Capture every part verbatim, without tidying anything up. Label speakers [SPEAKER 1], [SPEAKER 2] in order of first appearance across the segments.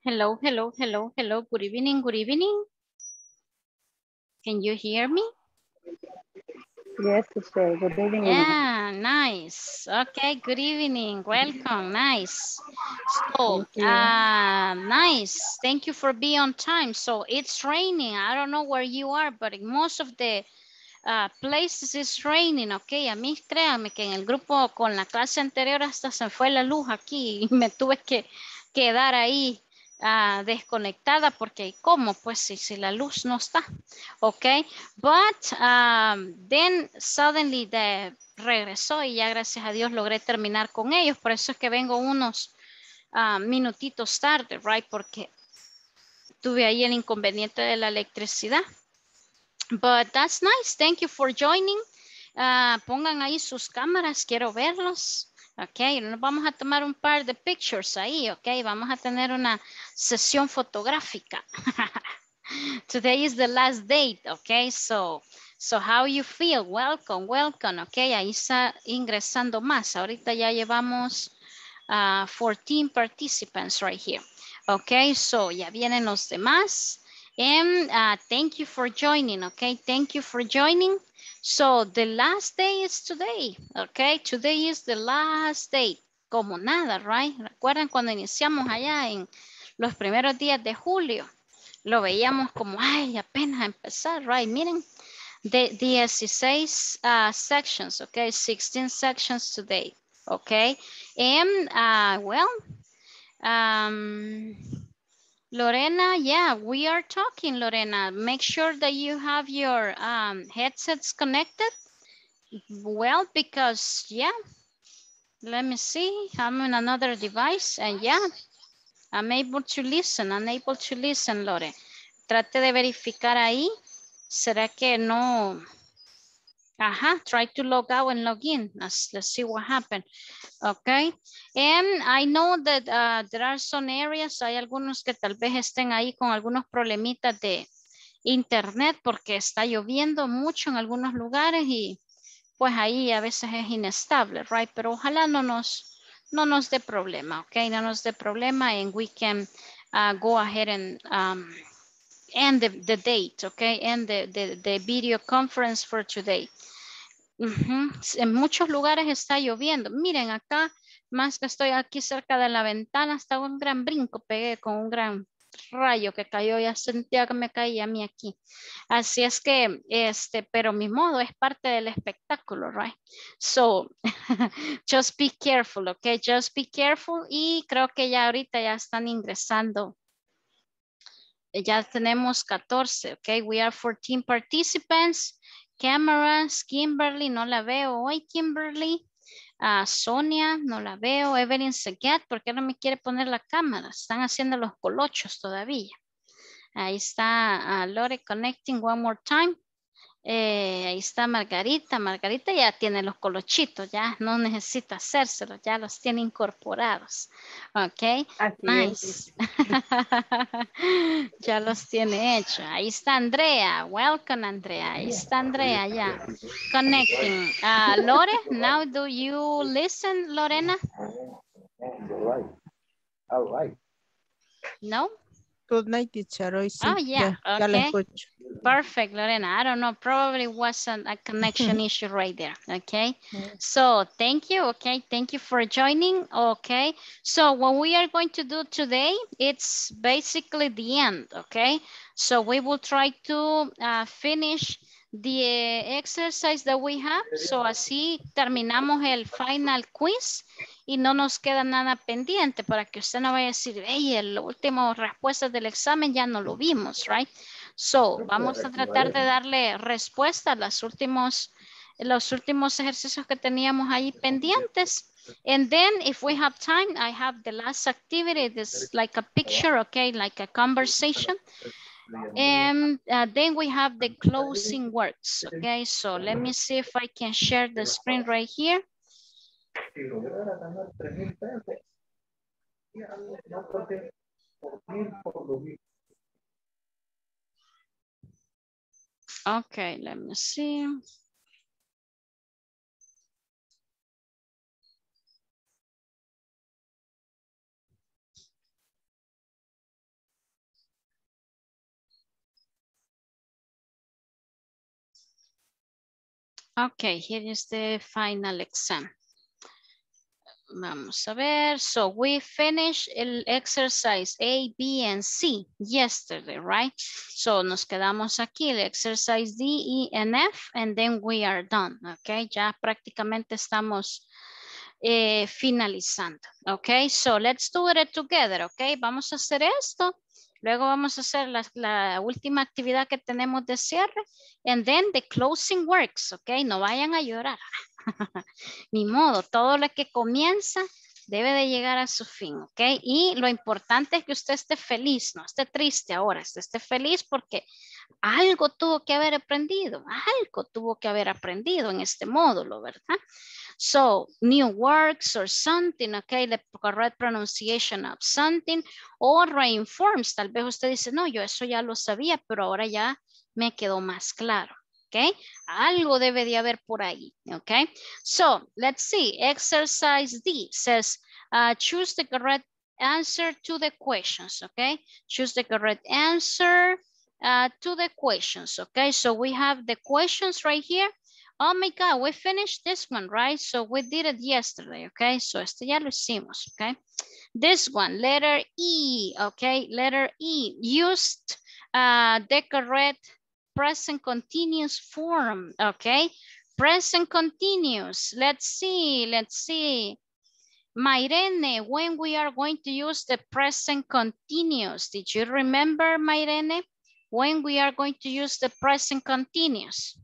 [SPEAKER 1] Hello, hello, hello, hello. Good evening, good evening. Can you hear me?
[SPEAKER 2] Yes, teacher. Good evening.
[SPEAKER 1] Yeah, nice. Okay, good evening. Welcome. Nice. So,
[SPEAKER 2] Thank you.
[SPEAKER 1] uh, nice. Thank you for being on time. So it's raining. I don't know where you are, but in most of the uh, places it's raining. Okay, a mí créanme que en el grupo con la clase anterior hasta se fue la luz aquí y me tuve que quedar ahí uh, desconectada porque ¿cómo? Pues si, si la luz no está. Okay, but um, then suddenly the regresó y ya gracias a Dios logré terminar con ellos. Por eso es que vengo unos uh, minutitos tarde, right? Porque tuve ahí el inconveniente de la electricidad. But that's nice. Thank you for joining. Uh, pongan ahí sus cámaras, quiero verlos. Ok, nos vamos a tomar un par de pictures ahí, ok. Vamos a tener una sesión fotográfica. Today is the last date, okay. So, so how you feel? Welcome, welcome, okay. Ahí está ingresando más. Ahorita ya llevamos uh, fourteen participants right here. Okay, so ya vienen los demás. And uh, thank you for joining, okay? Thank you for joining. So the last day is today, okay? Today is the last day. Como nada, right? ¿Recuerdan cuando iniciamos allá en los primeros días de julio? Lo veíamos como, ay, apenas empezar, right? Miren, de dieciséis uh, sections, okay? sixteen sections today, okay? And, uh, well, um, Lorena, yeah, we are talking, Lorena. Make sure that you have your um, headsets connected. Well, because, yeah, let me see. I'm on another device and yeah, I'm able to listen. I'm able to listen, Lore. Trate de verificar ahí. ¿Será que no? Ajá, try to log out and log in. Let's, let's see what happened. Okay. And I know that uh, there are some areas, hay algunos que tal vez estén ahí con algunos problemitas de internet porque está lloviendo mucho en algunos lugares y pues ahí a veces es inestable, right? Pero ojalá no nos, no nos dé problema, okay? No nos dé problema and we can uh, go ahead and um, end the, the date, okay? End the, the, the video conference for today. Uh-huh. En muchos lugares está lloviendo. Miren acá, más que estoy aquí cerca de la ventana, está un gran brinco, pegué con un gran rayo que cayó, ya sentía que me caía a mí aquí. Así es que, este, pero mi modo es parte del espectáculo, right? So, just be careful, okay? Just be careful y creo que ya ahorita ya están ingresando. Ya tenemos catorce, okay? We are fourteen participants. Cameras, Kimberly, no la veo hoy, Kimberly. Uh, Sonia, no la veo. Evelyn Seguet, ¿por qué no me quiere poner la cámara? Están haciendo los colochos todavía. Ahí está uh, Lore connecting one more time. Eh, ahí está Margarita. Margarita ya tiene los colochitos, ya no necesita hacérselos, ya los tiene incorporados. Ok,
[SPEAKER 2] Así es.
[SPEAKER 1] nice. Ya los tiene hecho. Ahí está Andrea. Welcome, Andrea. Ahí está Andrea ya. Connecting. Uh, Lore, now do you listen, Lorena?
[SPEAKER 3] All right. All right.
[SPEAKER 1] No?
[SPEAKER 4] Good night, teacher. Hoy
[SPEAKER 1] Oh,
[SPEAKER 4] sí,
[SPEAKER 1] yeah.
[SPEAKER 4] ya, ya la
[SPEAKER 1] Okay.
[SPEAKER 4] escucho.
[SPEAKER 1] Perfect, Lorena. I don't know. Probably wasn't a connection issue right there. Okay. So thank you. Okay. Thank you for joining. Okay. So what we are going to do today, it's basically the end. Okay. So we will try to uh, finish the exercise that we have. So así terminamos el final quiz y no nos queda nada pendiente para que usted no vaya a decir, hey, el último respuesta del examen ya no lo vimos, right? So, vamos a tratar de darle respuesta a los últimos, los últimos ejercicios que teníamos ahí pendientes. And then if we have time, I have the last activity, this like a picture, okay, like a conversation. And uh, then we have the closing words, okay? So let me see if I can share the screen right here. Okay, let me see. Okay, here is the final exam. Vamos a ver. So we finished el exercise A, B, and C yesterday, right? So nos quedamos aquí, el exercise D, E, and F, and then we are done, okay? Ya prácticamente estamos eh, finalizando, okay? So let's do it together, okay? Vamos a hacer esto. Luego vamos a hacer la, la última actividad que tenemos de cierre. And then the closing works, okay? No vayan a llorar. Ni modo, todo lo que comienza debe de llegar a su fin, ¿ok? Y lo importante es que usted esté feliz, no esté triste ahora, usted esté feliz porque algo tuvo que haber aprendido, algo tuvo que haber aprendido en este módulo, ¿verdad? So, new words or something, okay, the correct pronunciation of something, or reinforms, tal vez usted dice, no, yo eso ya lo sabía, pero ahora ya me quedó más claro. Okay, algo debe de haber por ahí. Okay, so let's see. Exercise D says uh, choose the correct answer to the questions. Okay, choose the correct answer uh, to the questions. Okay, so we have the questions right here. Oh my God, we finished this one, right? So we did it yesterday. Okay, so este ya lo hicimos. Okay, this one, letter E. Okay, letter E used uh, the correct present continuous form, okay? Present continuous, let's see, let's see. Mairene, when we are going to use the present continuous, did you remember, Mairene? When we are going to use the present continuous?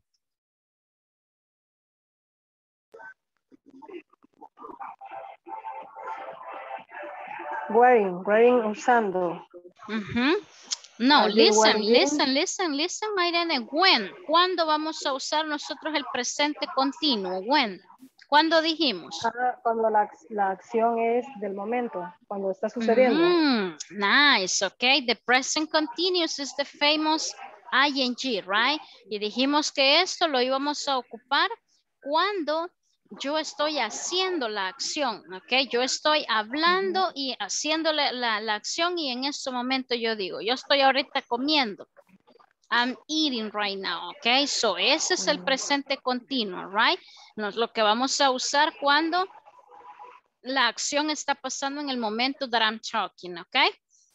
[SPEAKER 2] Wearing, wearing, usando.
[SPEAKER 1] Uh-huh. No,
[SPEAKER 2] Are you
[SPEAKER 1] listen,
[SPEAKER 2] wearing?
[SPEAKER 1] listen, listen, listen, Mairene. When? ¿Cuándo vamos a usar nosotros el presente continuo? When? ¿Cuándo dijimos?
[SPEAKER 2] Ah, cuando la, la acción es del momento, cuando está sucediendo.
[SPEAKER 1] Mm, nice, okay. The present continuous is the famous I N G, right? Y dijimos que esto lo íbamos a ocupar cuando yo estoy haciendo la acción, ok. Yo estoy hablando y haciendo la, la, la acción y en ese momento yo digo, yo estoy ahorita comiendo. I'm eating right now, ok. So ese es el presente continuo, right? Nos, lo que vamos a usar cuando la acción está pasando en el momento that I'm talking, okay?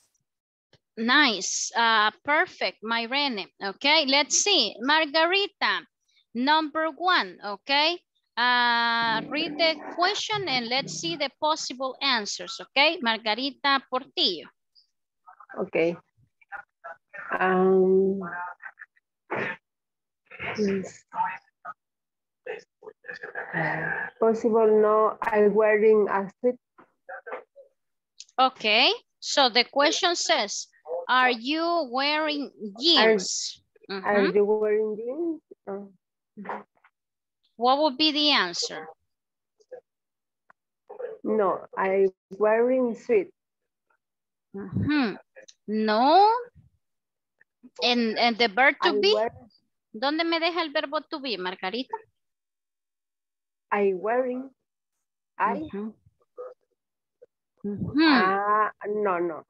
[SPEAKER 1] Nice, uh, perfect, Myrene, okay? Let's see, Margarita, number one, okay? Uh, read the question and let's see the possible answers, okay? Margarita Portillo.
[SPEAKER 5] Okay. Um, yes. Possible no, I'm wearing a suit.
[SPEAKER 1] Okay, so the question says, are you wearing jeans?
[SPEAKER 5] Are,
[SPEAKER 1] uh-huh.
[SPEAKER 5] are you wearing jeans? Oh.
[SPEAKER 1] What would be the answer?
[SPEAKER 5] No, I'm wearing suit.
[SPEAKER 1] Uh-huh. No. And, and the verb to
[SPEAKER 5] I
[SPEAKER 1] be?
[SPEAKER 5] wear,
[SPEAKER 1] ¿Dónde me deja el verbo to be, Margarita?
[SPEAKER 5] I wearing. I.
[SPEAKER 1] Uh-huh. Uh-huh.
[SPEAKER 5] Uh, no, no.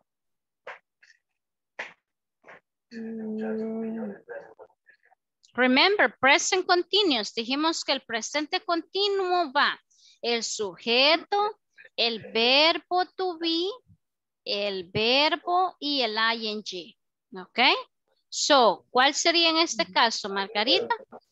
[SPEAKER 5] Mm.
[SPEAKER 1] Remember, present continuous. Dijimos que el presente continuo va el sujeto, el verbo to be, el verbo y el I N G. ¿Ok? So, ¿cuál sería en este caso, Margarita?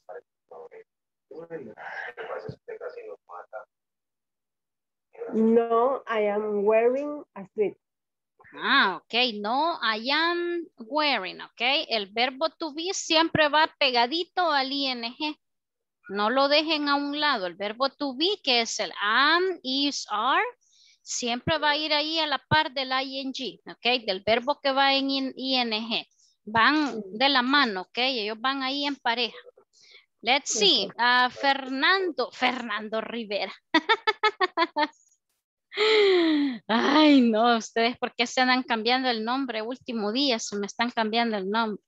[SPEAKER 5] No, I am wearing a suit.
[SPEAKER 1] Ah, ok. No, I am wearing, ok. El verbo to be siempre va pegadito al I N G. No lo dejen a un lado. El verbo to be, que es el am, is, are, siempre va a ir ahí a la par del I N G, ok. Del verbo que va en I N G. Van de la mano, ok. Ellos van ahí en pareja. Let's see. Uh, Fernando, Fernando Rivera. Ay, no, ustedes, ¿por qué se andan cambiando el nombre? Último día se me están cambiando el nombre.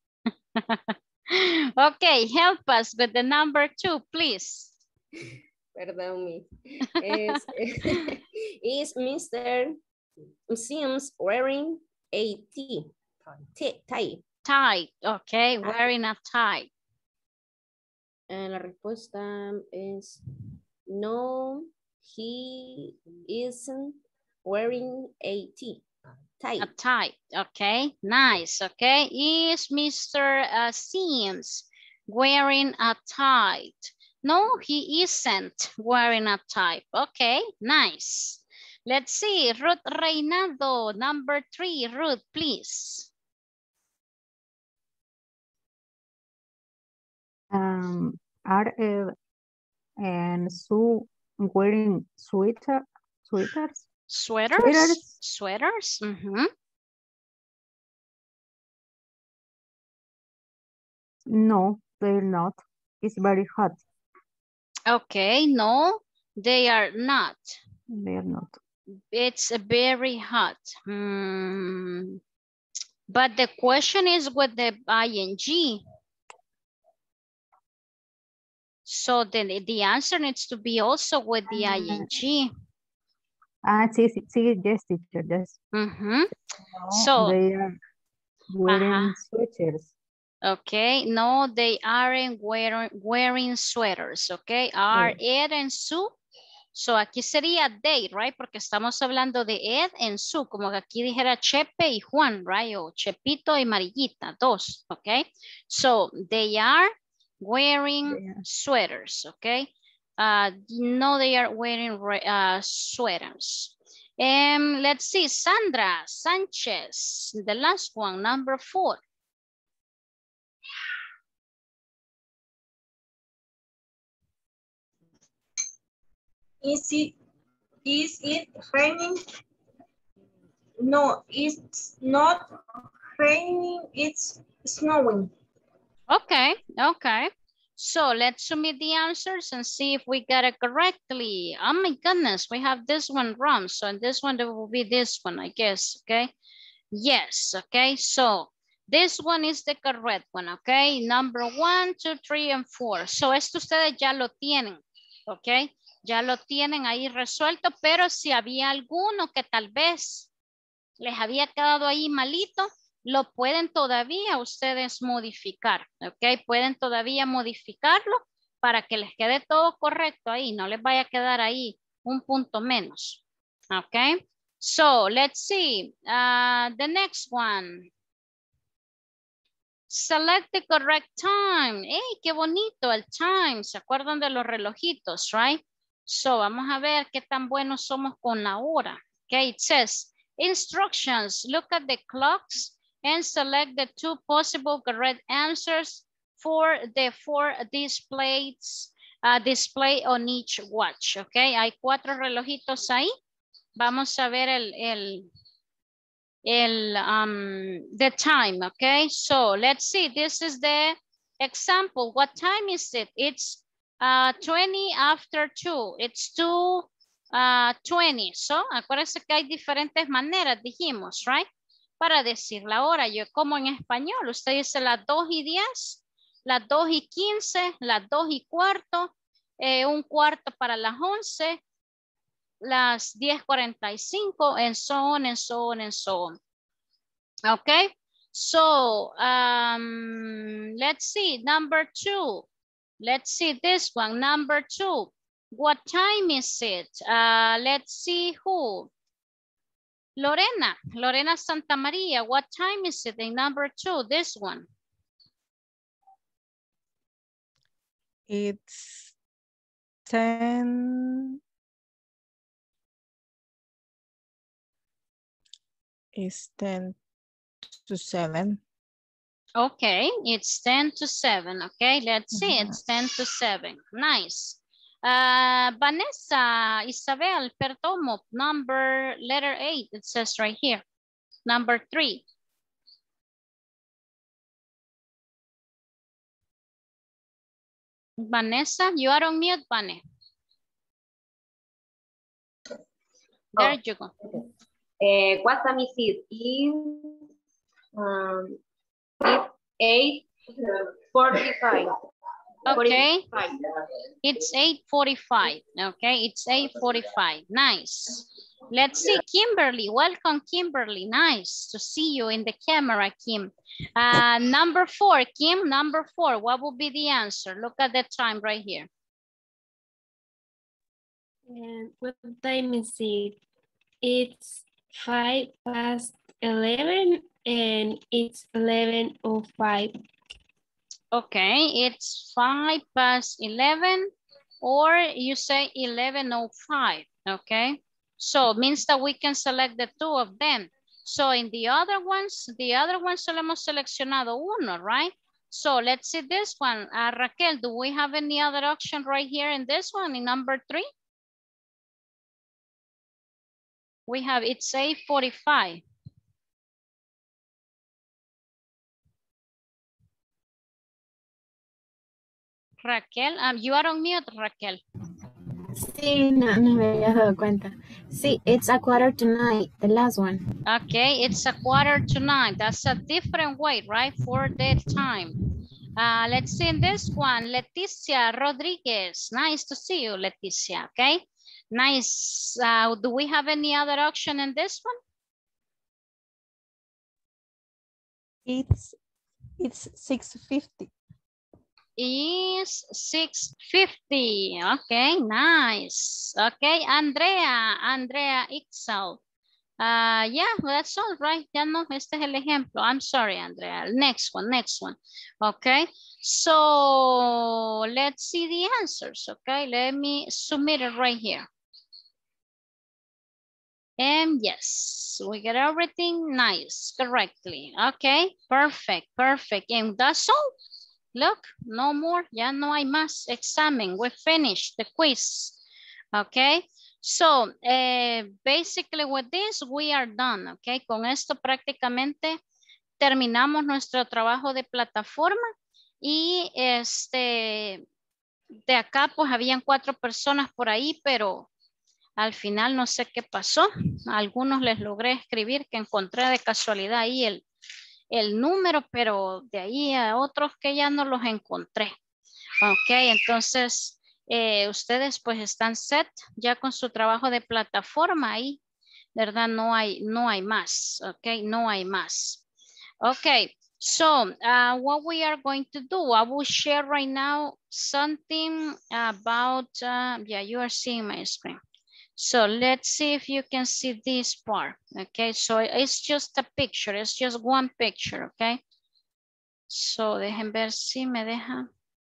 [SPEAKER 1] Okay, help us with the number two, please.
[SPEAKER 6] Perdón, mi. Es, is mister Sims wearing a tie? Tie.
[SPEAKER 1] Tie, okay, wearing a tie.
[SPEAKER 6] Eh, la respuesta es no, he isn't wearing a tie.
[SPEAKER 1] A tie, okay, nice, okay. Is Mister Uh, Sims wearing a tie? No, he isn't wearing a tie. Okay, nice. Let's see, Ruth Reinaldo, number three. Ruth, please.
[SPEAKER 7] Um, are Ed and Sue wearing sweater, sweaters?
[SPEAKER 1] Sweaters?
[SPEAKER 7] Sweaters?
[SPEAKER 1] Sweaters? Mm-hmm.
[SPEAKER 7] No, they're not. It's very hot.
[SPEAKER 1] Okay, no, they are not.
[SPEAKER 7] They're not.
[SPEAKER 1] It's very hot. Hmm. But the question is with the ing. So the, the answer needs to be also with the
[SPEAKER 7] Uh,
[SPEAKER 1] ing.
[SPEAKER 7] Ah, sí, sí, sí, yes, teacher, yes.
[SPEAKER 1] Mm-hmm.
[SPEAKER 7] No,
[SPEAKER 1] So,
[SPEAKER 7] they are wearing
[SPEAKER 1] uh-huh.
[SPEAKER 7] sweaters.
[SPEAKER 1] Okay, no, they aren't wearing, wearing sweaters, okay? Are
[SPEAKER 7] Oh.
[SPEAKER 1] Ed and Sue? So aquí sería they, right? Porque estamos hablando de Ed and Sue, como que aquí dijera Chepe y Juan, right? O Chepito y Marillita, dos, okay? So they are wearing
[SPEAKER 7] Yeah.
[SPEAKER 1] sweaters, okay? Uh, no, they are wearing uh, sweaters. Um, let's see, Sandra Sanchez, the last one, number four.
[SPEAKER 8] Is it, is it raining? No, it's not raining, it's snowing.
[SPEAKER 1] Okay, okay. So let's submit the answers and see if we got it correctly. Oh my goodness, we have this one wrong. So this one will be this one, I guess, okay? Yes, okay, so this one is the correct one, okay? Number one, two, three, and four. So esto ustedes ya lo tienen, okay? Ya lo tienen ahí resuelto, pero si había alguno que tal vez les había quedado ahí malito, lo pueden todavía ustedes modificar, ¿ok? Pueden todavía modificarlo para que les quede todo correcto ahí, no les vaya a quedar ahí un punto menos, ¿ok? So, let's see, uh, the next one. Select the correct time. ¡Ey, qué bonito el time! ¿Se acuerdan de los relojitos, right? So, vamos a ver qué tan buenos somos con la hora. Okay, it says, instructions, look at the clocks and select the two possible correct answers for the four displays, uh, display on each watch. Okay, hay cuatro relojitos ahí. Vamos a ver el, el, el, um, the time, okay? So let's see, this is the example. What time is it? It's uh, twenty after two. It's two uh, twenty. So, acuérdense que hay diferentes maneras, dijimos, right? Para decir la hora. Yo como en español, usted dice las dos y diez, las dos y quince, las dos y cuarto, eh, un cuarto para las once, las diez cuarenta y cinco, and so on, and so on, and so on. Okay, so um, let's see, number two. Let's see this one, number two. What time is it? Uh, let's see who. Lorena, Lorena Santa Maria, what time is it in number two, this one?
[SPEAKER 4] It's ten. It's ten to seven.
[SPEAKER 1] Okay, it's ten to seven. Okay, let's see,
[SPEAKER 4] Uh-huh.
[SPEAKER 1] it's ten to seven. Nice. Uh, Vanessa, Isabel, Perdomo, number letter eight, it says right here. Number three. Vanessa, you are on mute, Vane. There
[SPEAKER 6] Oh.
[SPEAKER 1] you go.
[SPEAKER 6] Uh, what time is it? Is um, it's eight forty-five.
[SPEAKER 1] Okay, it's eight forty-five. Okay, it's eight forty-five. Nice. Let's see, Kimberly. Welcome, Kimberly. Nice to see you in the camera, Kim. Uh, number four, Kim, number four. What will be the answer? Look at the time right here.
[SPEAKER 9] And what time is it? It's five past eleven and it's eleven oh five.
[SPEAKER 1] Okay, it's five past eleven or you say eleven oh five, okay? So it means that we can select the two of them. So in the other ones, the other ones solo hemos seleccionado uno, right? So let's see this one. Uh, Raquel, do we have any other option right here in this one, in number three? We have, it's eight forty-five. Raquel, um, you are on mute, Raquel.
[SPEAKER 10] Sí, no, no me había dado cuenta. Sí, it's a quarter to nine, the last one.
[SPEAKER 1] Okay, it's a quarter to nine. That's a different way, right? For the time. Uh, let's see in this one, Leticia Rodriguez. Nice to see you, Leticia, okay? Nice. Uh, do we have any other option in this one?
[SPEAKER 4] It's, it's six fifty.
[SPEAKER 1] Is six fifty. Okay, nice. Okay, Andrea, Andrea Ixel. Uh, yeah, that's all right. Ya no, este es el ejemplo. I'm sorry, Andrea. Next one, next one. Okay, so let's see the answers. Okay, let me submit it right here. And yes, we get everything nice, correctly. Okay, perfect, perfect. And that's all. Look, no more, ya no hay más examen. We finished the quiz. Okay, so uh, basically with this we are done. Okay, con esto prácticamente terminamos nuestro trabajo de plataforma y este de acá pues habían cuatro personas por ahí, pero al final no sé qué pasó. A algunos les logré escribir que encontré de casualidad ahí el el número, pero de ahí a otros que ya no los encontré. Ok, entonces eh, ustedes pues están set ya con su trabajo de plataforma ahí, ¿verdad? No hay, no hay más, ok, no hay más. Ok, so uh, what we are going to do, I will share right now something about, uh, yeah, you are seeing my screen. So let's see if you can see this part. Okay, so it's just a picture. It's just one picture, okay? So dejen ver si me deja.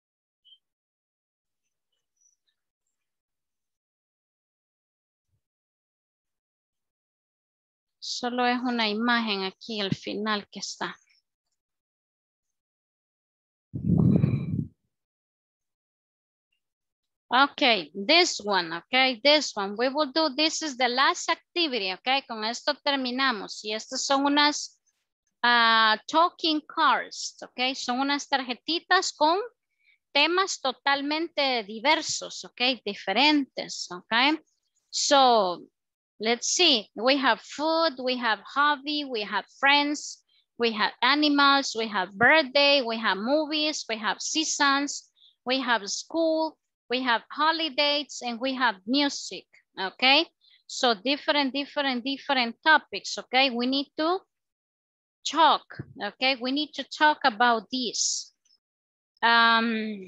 [SPEAKER 1] Solo es una imagen aquí al final que está. Okay, this one, okay, this one. We will do, this is the last activity, okay? Con esto terminamos. Y estas son unas uh, talking cards, okay? Son unas tarjetitas con temas totalmente diversos, okay? Diferentes, okay? So, let's see. We have food, we have hobby, we have friends, we have animals, we have birthday, we have movies, we have seasons, we have school, we have holidays, and we have music, okay? So different, different, different topics, okay? We need to talk, okay? We need to talk about this. Um,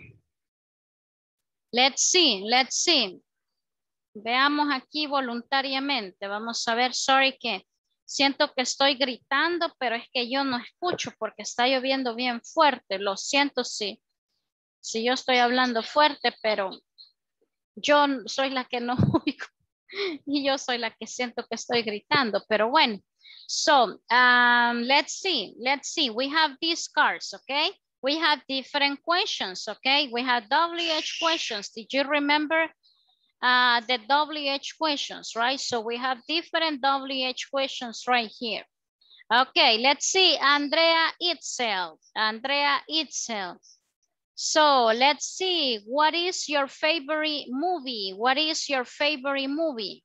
[SPEAKER 1] let's see, let's see. Veamos aquí voluntariamente. Vamos a ver, sorry que siento que estoy gritando, pero es que yo no escucho porque está lloviendo bien fuerte. Lo siento si, si yo estoy hablando fuerte, pero yo soy la que no oigo y yo soy la que siento que estoy gritando, pero bueno. So, um, let's see, let's see. We have these cards, okay? We have different questions, okay? We have W H questions. Did you remember uh, the W H questions, right? So we have different W H questions right here. Okay, let's see. Andrea Itzel. Andrea Itzel. So let's see. What is your favorite movie? What is your favorite movie?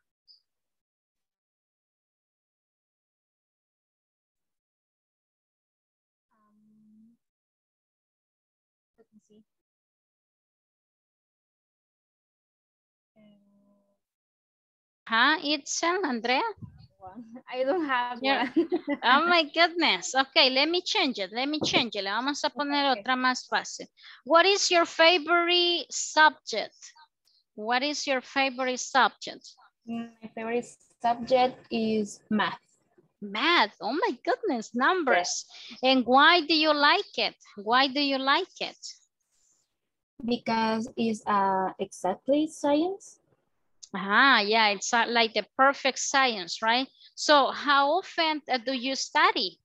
[SPEAKER 4] Um, let me see.
[SPEAKER 1] Ajá, Itzel, Andrea.
[SPEAKER 10] I don't have
[SPEAKER 1] Yeah.
[SPEAKER 10] one.
[SPEAKER 1] Oh my goodness. Okay, let me change it. Let me change it. Le vamos a poner
[SPEAKER 10] Okay.
[SPEAKER 1] otra más fácil. What is your favorite subject? What is your favorite subject?
[SPEAKER 10] My favorite subject is math.
[SPEAKER 1] Math. Oh my goodness, numbers. And why do you like it? Why do you like it?
[SPEAKER 10] Because it's uh, exactly science.
[SPEAKER 1] Ah, yeah, it's uh, like the perfect science, right? So how often uh, do you study?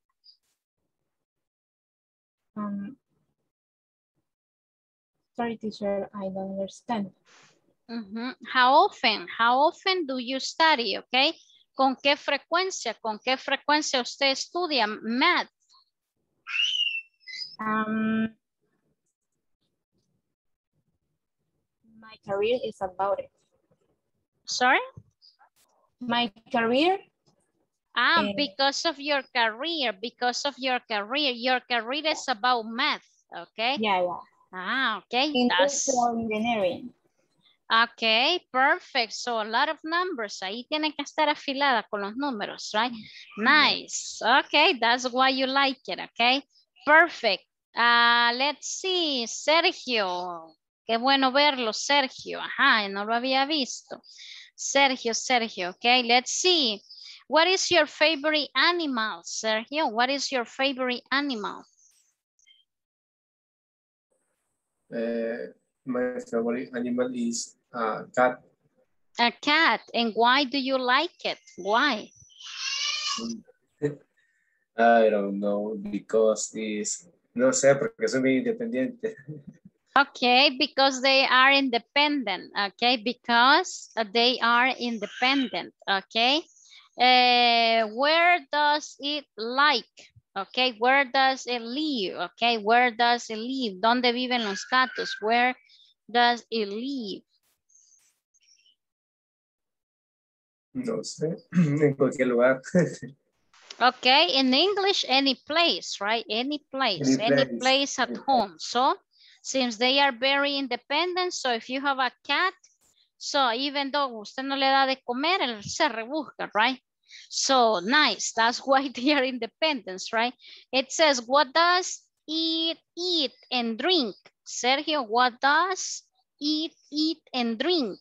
[SPEAKER 10] Um, sorry, teacher, I don't understand.
[SPEAKER 1] Uh-huh. How often? How often do you study, okay? ¿Con qué frecuencia? ¿Con qué frecuencia usted estudia math?
[SPEAKER 10] Um, my career is about it.
[SPEAKER 1] Sorry?
[SPEAKER 10] My career.
[SPEAKER 1] Ah,
[SPEAKER 10] uh,
[SPEAKER 1] because of your career, because of your career. Your career is about math, okay?
[SPEAKER 10] Yeah, yeah.
[SPEAKER 1] Ah, okay.
[SPEAKER 10] Industrial engineering.
[SPEAKER 1] Okay, perfect. So a lot of numbers. Ahí tienen que estar afilada con los números, right? Nice. Okay, that's why you like it, okay? Perfect. Uh, let's see, Sergio. Qué bueno verlo, Sergio. Ajá, no lo había visto. Sergio, Sergio, okay, let's see. What is your favorite animal, Sergio? What is your favorite animal?
[SPEAKER 11] Uh, my favorite animal is a cat.
[SPEAKER 1] A cat. And why do you like it? Why?
[SPEAKER 11] I don't know, because it's, no sé, porque soy muy independiente.
[SPEAKER 1] Okay, because they are independent, okay? Because they are independent, okay? Uh, where does it like? Okay, where does it live? Okay, where does it live? ¿Dónde viven los gatos? Where does it live?
[SPEAKER 11] No sé, en cualquier lugar.
[SPEAKER 1] Okay, in English, any place, right? Any place,
[SPEAKER 11] Any
[SPEAKER 1] any
[SPEAKER 11] place.
[SPEAKER 1] place at home. So, since they are very independent, so if you have a cat, so even though usted no le da de comer, él se rebusca, right? So, nice. That's why they are independent, right? It says, what does it eat and drink? Sergio, what does it eat and drink?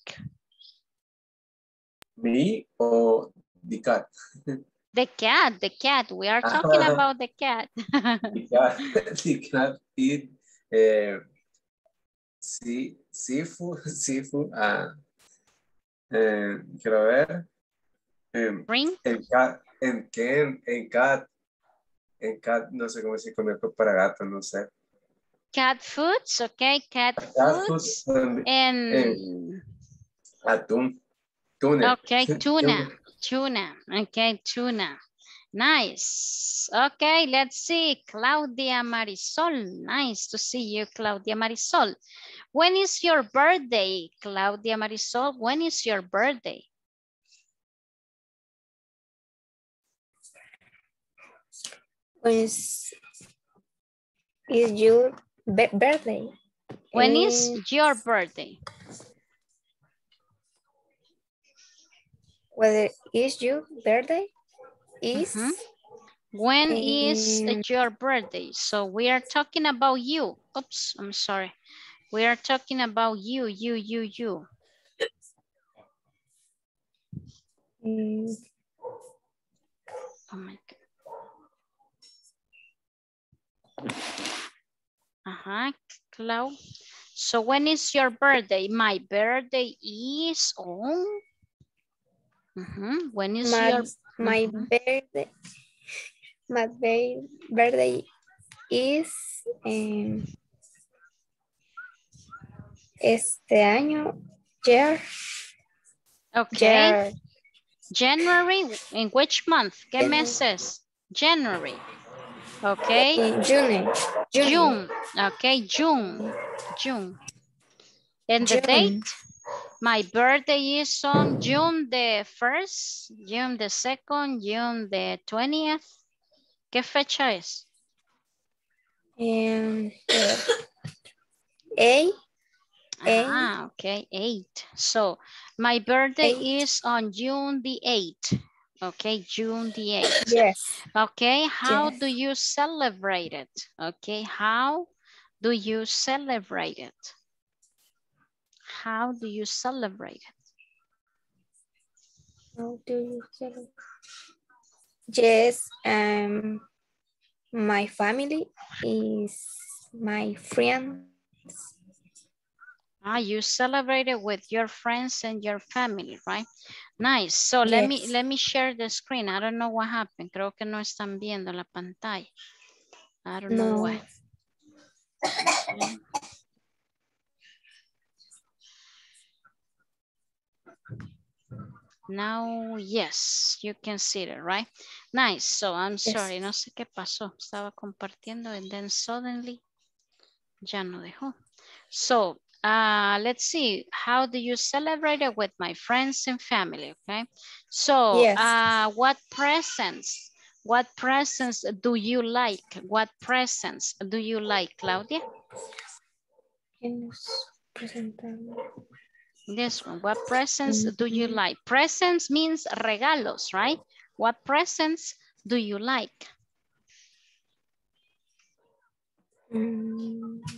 [SPEAKER 11] Me or the cat?
[SPEAKER 1] The cat, the cat. We are talking about the cat.
[SPEAKER 11] The cat, the cat eat uh, sea, seafood, seafood, uh, uh, quiero ver. Um,
[SPEAKER 1] Drink?
[SPEAKER 11] en cat, en Ken, en cat, en cat, no sé cómo se come para gato, no sé.
[SPEAKER 1] Cat foods, okay, cat,
[SPEAKER 11] Cat
[SPEAKER 1] foods,
[SPEAKER 11] food,
[SPEAKER 1] and
[SPEAKER 11] and atún, tuna.
[SPEAKER 1] okay, tuna, tuna, okay, tuna. Nice. Okay, let's see, Claudia Marisol. Nice to see you, Claudia Marisol. When is your birthday, Claudia Marisol? When is your birthday?
[SPEAKER 12] Pues is your birthday?
[SPEAKER 1] When is your birthday?
[SPEAKER 12] Whether is your birthday? Is
[SPEAKER 1] Mm-hmm. When
[SPEAKER 12] um,
[SPEAKER 1] is your birthday? So we are talking about you. Oops, I'm sorry. We are talking about you, you, you, you.
[SPEAKER 12] Um,
[SPEAKER 1] oh my God. Uh-huh, Clau. So when is your birthday? My birthday is on. Mm-hmm. When is
[SPEAKER 12] my,
[SPEAKER 1] your
[SPEAKER 12] my
[SPEAKER 1] mm-hmm.
[SPEAKER 12] birthday? My birthday is um, este año, year.
[SPEAKER 1] Okay.
[SPEAKER 12] Year.
[SPEAKER 1] January, in which month? ¿Qué
[SPEAKER 12] In,
[SPEAKER 1] meses? January. Okay.
[SPEAKER 12] In June. June.
[SPEAKER 1] June. Okay, June. June. And the
[SPEAKER 12] June.
[SPEAKER 1] date? My birthday is on June the first, June the second, June the twentieth. ¿Qué fecha es?
[SPEAKER 12] Um, A.
[SPEAKER 1] Ah, okay, eight. So my birthday
[SPEAKER 12] Eight.
[SPEAKER 1] is on June the eighth. Okay, June the eighth.
[SPEAKER 12] Yes.
[SPEAKER 1] Okay, how
[SPEAKER 12] Yes.
[SPEAKER 1] do you celebrate it? Okay, how do you celebrate it? How do you celebrate it?
[SPEAKER 12] How do you celebrate? Yes, um, my family is my friends.
[SPEAKER 1] Ah, you celebrate it with your friends and your family, right? Nice. So let me
[SPEAKER 12] Yes.
[SPEAKER 1] let me share the screen. I don't know what happened. Creo que no están viendo la pantalla. I don't know
[SPEAKER 12] No.
[SPEAKER 1] why. Okay. Now, yes, you can see it, right? Nice. So I'm
[SPEAKER 12] Yes.
[SPEAKER 1] sorry, no sé qué pasó. Estaba compartiendo and then suddenly ya no dejó. So uh, let's see. How do you celebrate it? With my friends and family, okay? So
[SPEAKER 12] Yes.
[SPEAKER 1] uh, what presents? What presents do you like? What presents do you like, Claudia? This one, what presents do you like? Presents means regalos, right? What presents do you like?
[SPEAKER 12] Mm.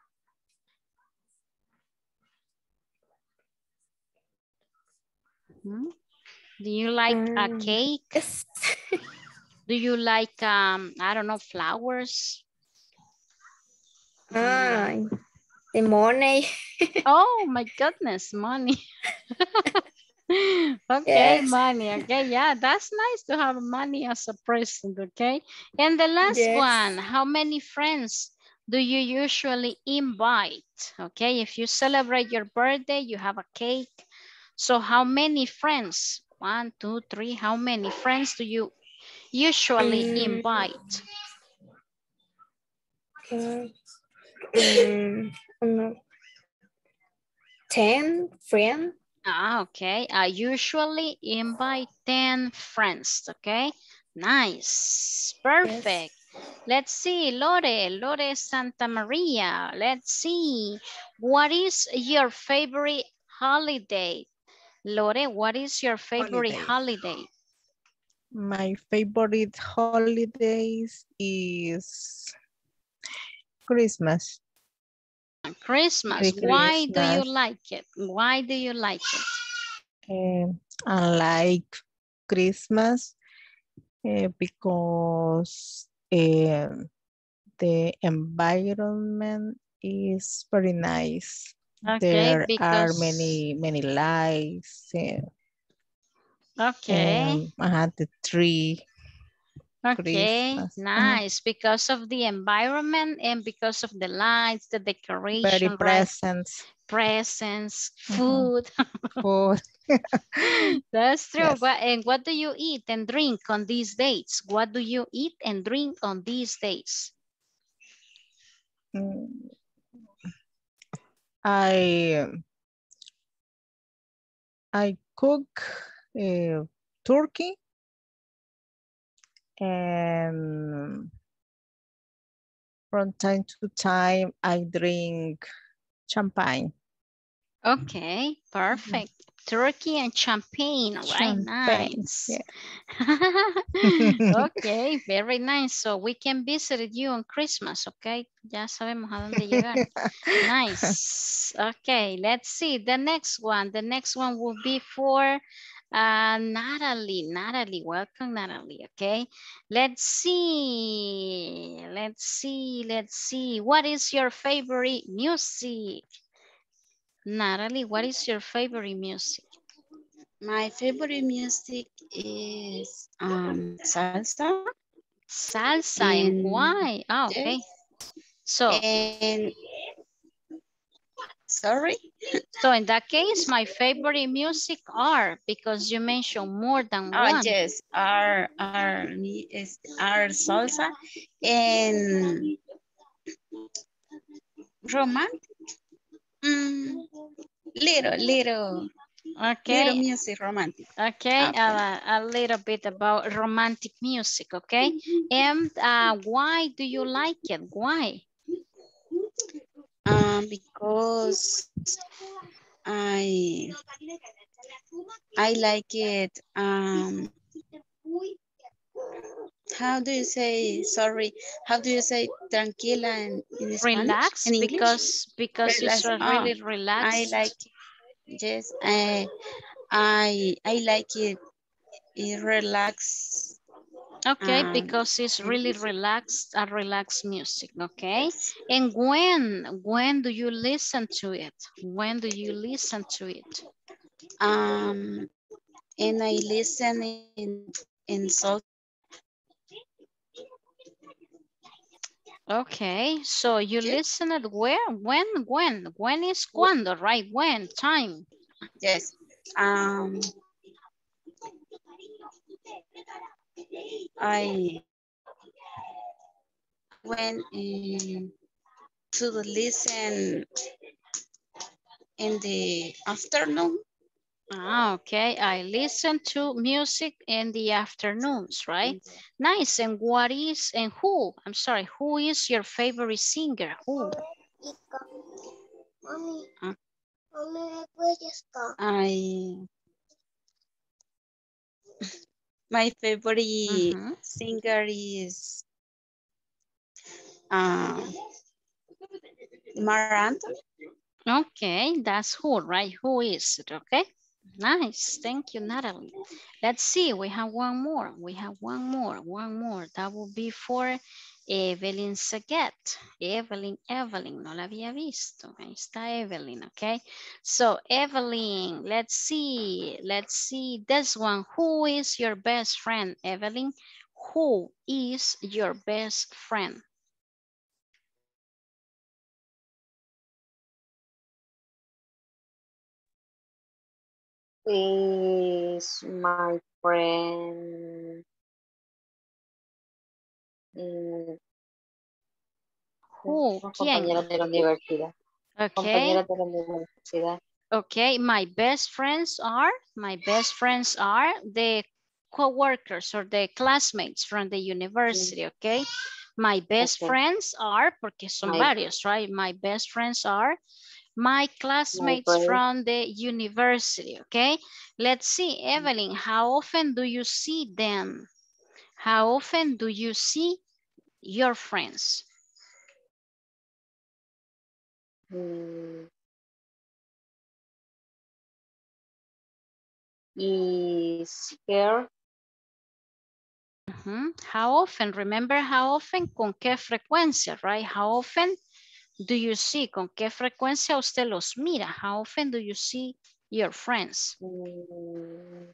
[SPEAKER 1] Hmm? Do you like
[SPEAKER 12] Um,
[SPEAKER 1] a cake?
[SPEAKER 12] Yes.
[SPEAKER 1] Do you like, um, I don't know, flowers?
[SPEAKER 12] Ah, the money.
[SPEAKER 1] Oh my goodness, money. Okay,
[SPEAKER 12] Yes.
[SPEAKER 1] money. Okay, yeah, that's nice to have money as a present, okay? And the last
[SPEAKER 12] Yes.
[SPEAKER 1] one, how many friends do you usually invite? Okay, if you celebrate your birthday, you have a cake. So how many friends? One, two, three. How many friends do you usually
[SPEAKER 12] Mm.
[SPEAKER 1] invite?
[SPEAKER 12] Okay. Um, no. Ten friends.
[SPEAKER 1] Ah, okay. I usually invite ten friends, okay? Nice. Perfect.
[SPEAKER 12] Yes.
[SPEAKER 1] Let's see, Lore, Lore Santa Maria. Let's see. What is your favorite holiday? Lore, what is your favorite
[SPEAKER 13] Holidays.
[SPEAKER 1] holiday?
[SPEAKER 13] My favorite holidays is Christmas.
[SPEAKER 1] Christmas.
[SPEAKER 13] Merry
[SPEAKER 1] Why do you
[SPEAKER 13] Christmas.
[SPEAKER 1] like it? Why do you like it?
[SPEAKER 13] Uh, I like Christmas uh, because uh, the environment is very nice.
[SPEAKER 1] Okay,
[SPEAKER 13] There are
[SPEAKER 1] because...
[SPEAKER 13] many, many lights. Uh,
[SPEAKER 1] Okay.
[SPEAKER 13] um, I had the tree.
[SPEAKER 1] Okay,
[SPEAKER 13] Christmas. Uh-huh.
[SPEAKER 1] nice. Because of the environment and because of the lights, the
[SPEAKER 13] Very
[SPEAKER 1] decoration, right?
[SPEAKER 13] presents.
[SPEAKER 1] Presents,
[SPEAKER 13] Mhm.
[SPEAKER 1] food.
[SPEAKER 13] Food.
[SPEAKER 1] That's true.
[SPEAKER 13] Yes.
[SPEAKER 1] But, and what do you eat and drink on these days? What do you eat and drink on these days?
[SPEAKER 13] Mm. I I cook uh, turkey and from time to time I drink champagne.
[SPEAKER 1] Okay, perfect. Turkey and champagne, right?
[SPEAKER 13] Champagne,
[SPEAKER 1] Nice.
[SPEAKER 13] yeah.
[SPEAKER 1] Okay, very nice. So we can visit you on Christmas, okay? Ya sabemos a dónde llegar. Nice. Okay, let's see. The next one. The next one will be for uh, Natalie. Natalie, welcome, Natalie, okay? Let's see. Let's see. Let's see. What is your favorite music? Natalie, what is your favorite music?
[SPEAKER 14] My favorite music is um, salsa.
[SPEAKER 1] Salsa, and
[SPEAKER 14] And
[SPEAKER 1] why? Oh, okay.
[SPEAKER 14] yes,
[SPEAKER 1] So,
[SPEAKER 14] and sorry.
[SPEAKER 1] so in that case, my favorite music are, because you mentioned more than
[SPEAKER 14] Oh
[SPEAKER 1] one.
[SPEAKER 14] yes, our our is our salsa and romantic. Mm, little little
[SPEAKER 1] Okay.
[SPEAKER 14] little music romantic.
[SPEAKER 1] Okay,
[SPEAKER 14] Okay.
[SPEAKER 1] uh, a little bit about romantic music, okay? And uh, why do you like it? Why?
[SPEAKER 14] Um, because I I like it. Um, how do you say sorry? How do you say tranquila in, in Spanish?
[SPEAKER 1] Relax
[SPEAKER 14] In English?
[SPEAKER 1] because because it's
[SPEAKER 14] Relax.
[SPEAKER 1] a
[SPEAKER 14] Oh,
[SPEAKER 1] really
[SPEAKER 14] I
[SPEAKER 1] relaxed.
[SPEAKER 14] like it. Yes, I I I like it. It relax.
[SPEAKER 1] Okay,
[SPEAKER 14] Um,
[SPEAKER 1] because it's
[SPEAKER 14] the
[SPEAKER 1] really
[SPEAKER 14] music.
[SPEAKER 1] relaxed, a relaxed music, okay?
[SPEAKER 14] Yes.
[SPEAKER 1] And when, when do you listen to it? When do you listen to it?
[SPEAKER 14] Um, and I listen in in so
[SPEAKER 1] Okay, so you
[SPEAKER 14] yes,
[SPEAKER 1] listen at where? When, when? When is cuando, right? When, time.
[SPEAKER 14] yes. Um, I went in to the listen in the afternoon.
[SPEAKER 1] Ah, okay, I listen to music in the afternoons, right? Nice, and what is, and who? I'm sorry, who is your favorite singer? Who?
[SPEAKER 14] Uh, I my favorite
[SPEAKER 1] Mm-hmm.
[SPEAKER 14] singer is uh, Mar Anthony.
[SPEAKER 1] Okay, that's who, right? Who is it, okay? Nice, thank you, Natalie. Let's see, we have one more. We have one more, one more. That will be for Evelyn Saget. Evelyn, Evelyn, no la había visto. Ahí está Evelyn, okay? So Evelyn, let's see, let's see this one. Who is your best friend, Evelyn? Who is your best friend?
[SPEAKER 6] Is my friend. mm,
[SPEAKER 1] Who? ¿Quién?
[SPEAKER 6] Compañeros de la universidad.
[SPEAKER 1] Okay.
[SPEAKER 6] Compañeros de la universidad.
[SPEAKER 1] Okay, my best friends are, my best friends are the co-workers or the classmates from the university, okay? My best
[SPEAKER 6] Okay.
[SPEAKER 1] friends are, porque son
[SPEAKER 6] My,
[SPEAKER 1] varios, right? My best friends are my
[SPEAKER 6] my
[SPEAKER 1] classmates
[SPEAKER 6] friend.
[SPEAKER 1] from the university, okay? Let's see, Evelyn, how often do you see them? How often do you see your friends?
[SPEAKER 6] Mm, is here.
[SPEAKER 1] Mhm. How often? Remember how often? ¿Con qué frecuencia, right? How often do you see? ¿Con qué frecuencia usted los mira? How often do you see your friends?
[SPEAKER 6] Mm,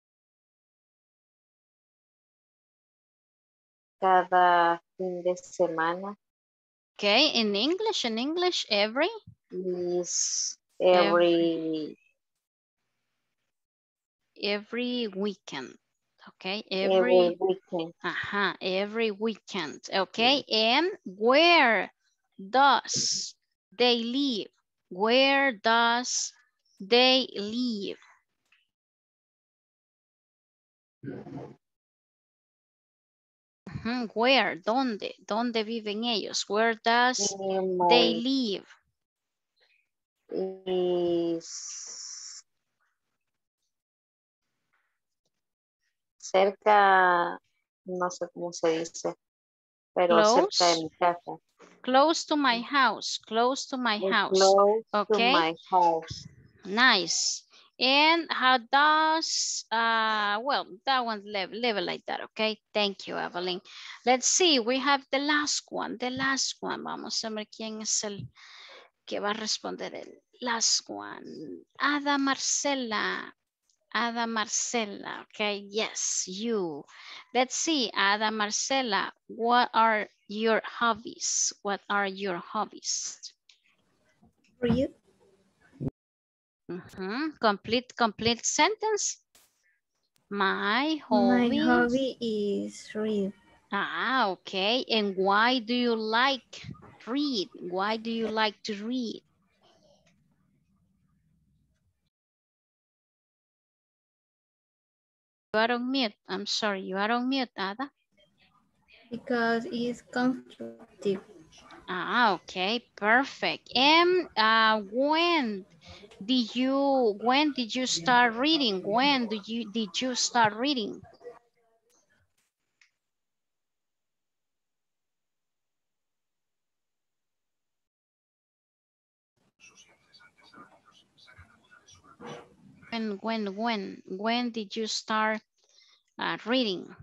[SPEAKER 6] cada fin de semana.
[SPEAKER 1] Okay, in English, in English, every?
[SPEAKER 6] Is
[SPEAKER 1] Every,
[SPEAKER 6] every
[SPEAKER 1] every weekend. Okay,
[SPEAKER 6] every
[SPEAKER 1] every,
[SPEAKER 6] weekend.
[SPEAKER 1] uh-huh, every weekend. Okay, and where does they live? Where does they live? Ujú, where, ¿dónde? ¿Dónde viven ellos? Where does
[SPEAKER 6] In
[SPEAKER 1] they
[SPEAKER 6] my
[SPEAKER 1] live?
[SPEAKER 6] is cerca, no sé cómo se dice, pero cerca de
[SPEAKER 1] Close,
[SPEAKER 6] mi casa.
[SPEAKER 1] close to my house, close to my
[SPEAKER 6] Very
[SPEAKER 1] house.
[SPEAKER 6] close to
[SPEAKER 1] Okay,
[SPEAKER 6] my house.
[SPEAKER 1] nice. And how does, uh, well, that one level, level like that, okay? Thank you, Evelyn. Let's see, we have the last one, the last one. Vamos a ver quién es el que va a responder el last one. Ada Marcela. Ada Marcela, okay, yes, you. Let's see, Ada Marcela, what are your hobbies? What are your hobbies?
[SPEAKER 12] Read.
[SPEAKER 1] Mm-hmm. Complete, complete sentence. My
[SPEAKER 12] My
[SPEAKER 1] hobby.
[SPEAKER 12] hobby is read.
[SPEAKER 1] Ah, okay. And why do you like read? Why do you like to read? You are on mute. I'm sorry, you are on mute, Ada.
[SPEAKER 12] Because it's constructive.
[SPEAKER 1] Ah, okay, perfect. And uh, when did you, when did you start reading? When did you, did you start reading? When, when, when, when did you start uh, reading?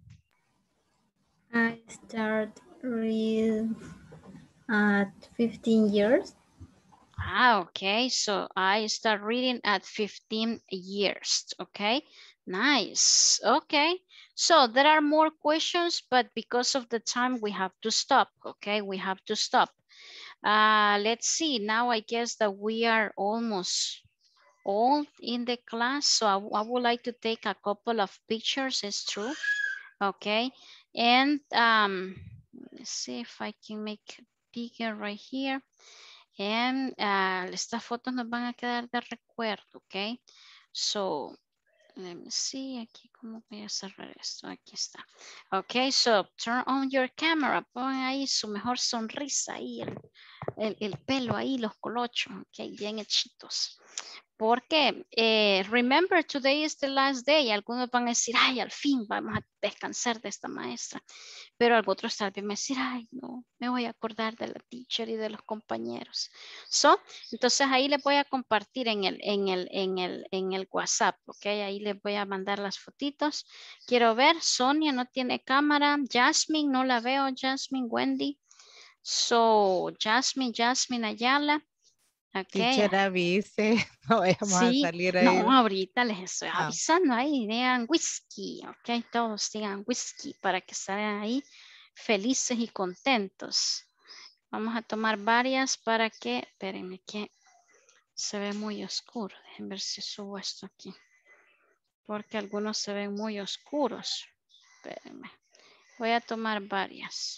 [SPEAKER 12] I start read at fifteen years.
[SPEAKER 1] Ah, okay, so I start reading at fifteen years, okay? Nice, okay. So there are more questions, but because of the time, we have to stop, okay? We have to stop. Uh, let's see, now I guess that we are almost all in the class, so I, I would like to take a couple of pictures, it's true, okay? And um, let's see if I can make it bigger right here. And uh, estas fotos nos van a quedar de recuerdo, ok? So, let me see, aquí cómo voy a cerrar esto, aquí está. Ok, so turn on your camera, pon ahí su mejor sonrisa, ahí el, el, el pelo ahí, los colochos, ok, bien hechitos. Porque, eh, remember, today is the last day. Algunos van a decir, ay, al fin vamos a descansar de esta maestra. Pero otros tal vez me decir, ay, no, me voy a acordar de la teacher y de los compañeros. So, entonces ahí les voy a compartir en el, en el, en el, en el WhatsApp, ok. Ahí les voy a mandar las fotitos. Quiero ver, Sonia no tiene cámara. Jasmine, no la veo. Jasmine, Wendy. So, Jasmine, Jasmine Ayala. Okay.
[SPEAKER 13] Teacher, avise, no vayamos
[SPEAKER 1] Sí,
[SPEAKER 13] a salir ahí.
[SPEAKER 1] no, ahorita les estoy
[SPEAKER 13] Ah.
[SPEAKER 1] avisando ahí, digan whisky, ok, todos digan whisky para que salgan ahí felices y contentos. Vamos a tomar varias para que, espérenme que se ve muy oscuro, déjenme ver si subo esto aquí, porque algunos se ven muy oscuros, espérenme, voy a tomar varias.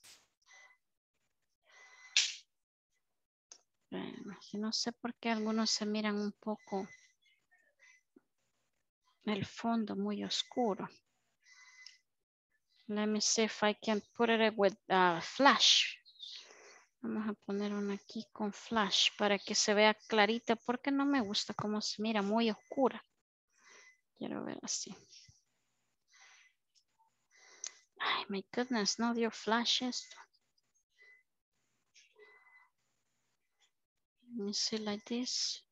[SPEAKER 1] No sé por qué algunos se miran un poco el fondo muy oscuro. Let me see if I can put it with uh, flash. Vamos a poner una aquí con flash para que se vea clarita porque no me gusta cómo se mira muy oscura. Quiero ver así. Ay, my goodness, no dio flash esto. Let me see like this.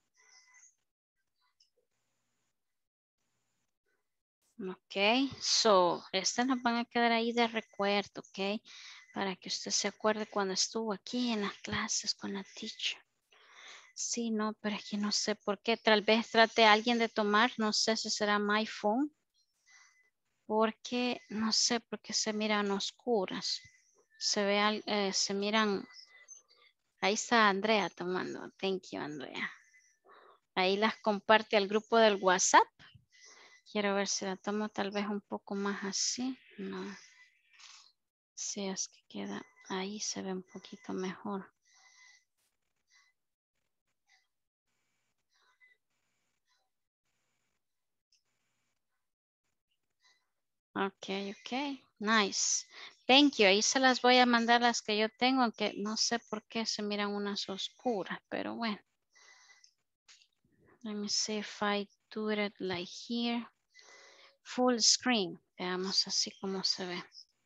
[SPEAKER 1] Ok, so, estas nos van a quedar ahí de recuerdo, ok, para que usted se acuerde cuando estuvo aquí en las clases con la teacher. Sí, no, pero es que no sé por qué, tal vez trate a alguien de tomar, no sé si será my phone, porque no sé por qué se miran oscuras, se vean, eh, se miran, ahí está Andrea tomando, thank you Andrea, ahí las comparte al grupo del WhatsApp. Quiero ver si la tomo tal vez un poco más así. No. Si es que queda ahí, se ve un poquito mejor. Ok, ok. Nice. Thank you. Ahí se las voy a mandar las que yo tengo, aunque no sé por qué se miran unas oscuras, pero bueno. Let me see if I do it like here. Full screen. Veamos así como se ve.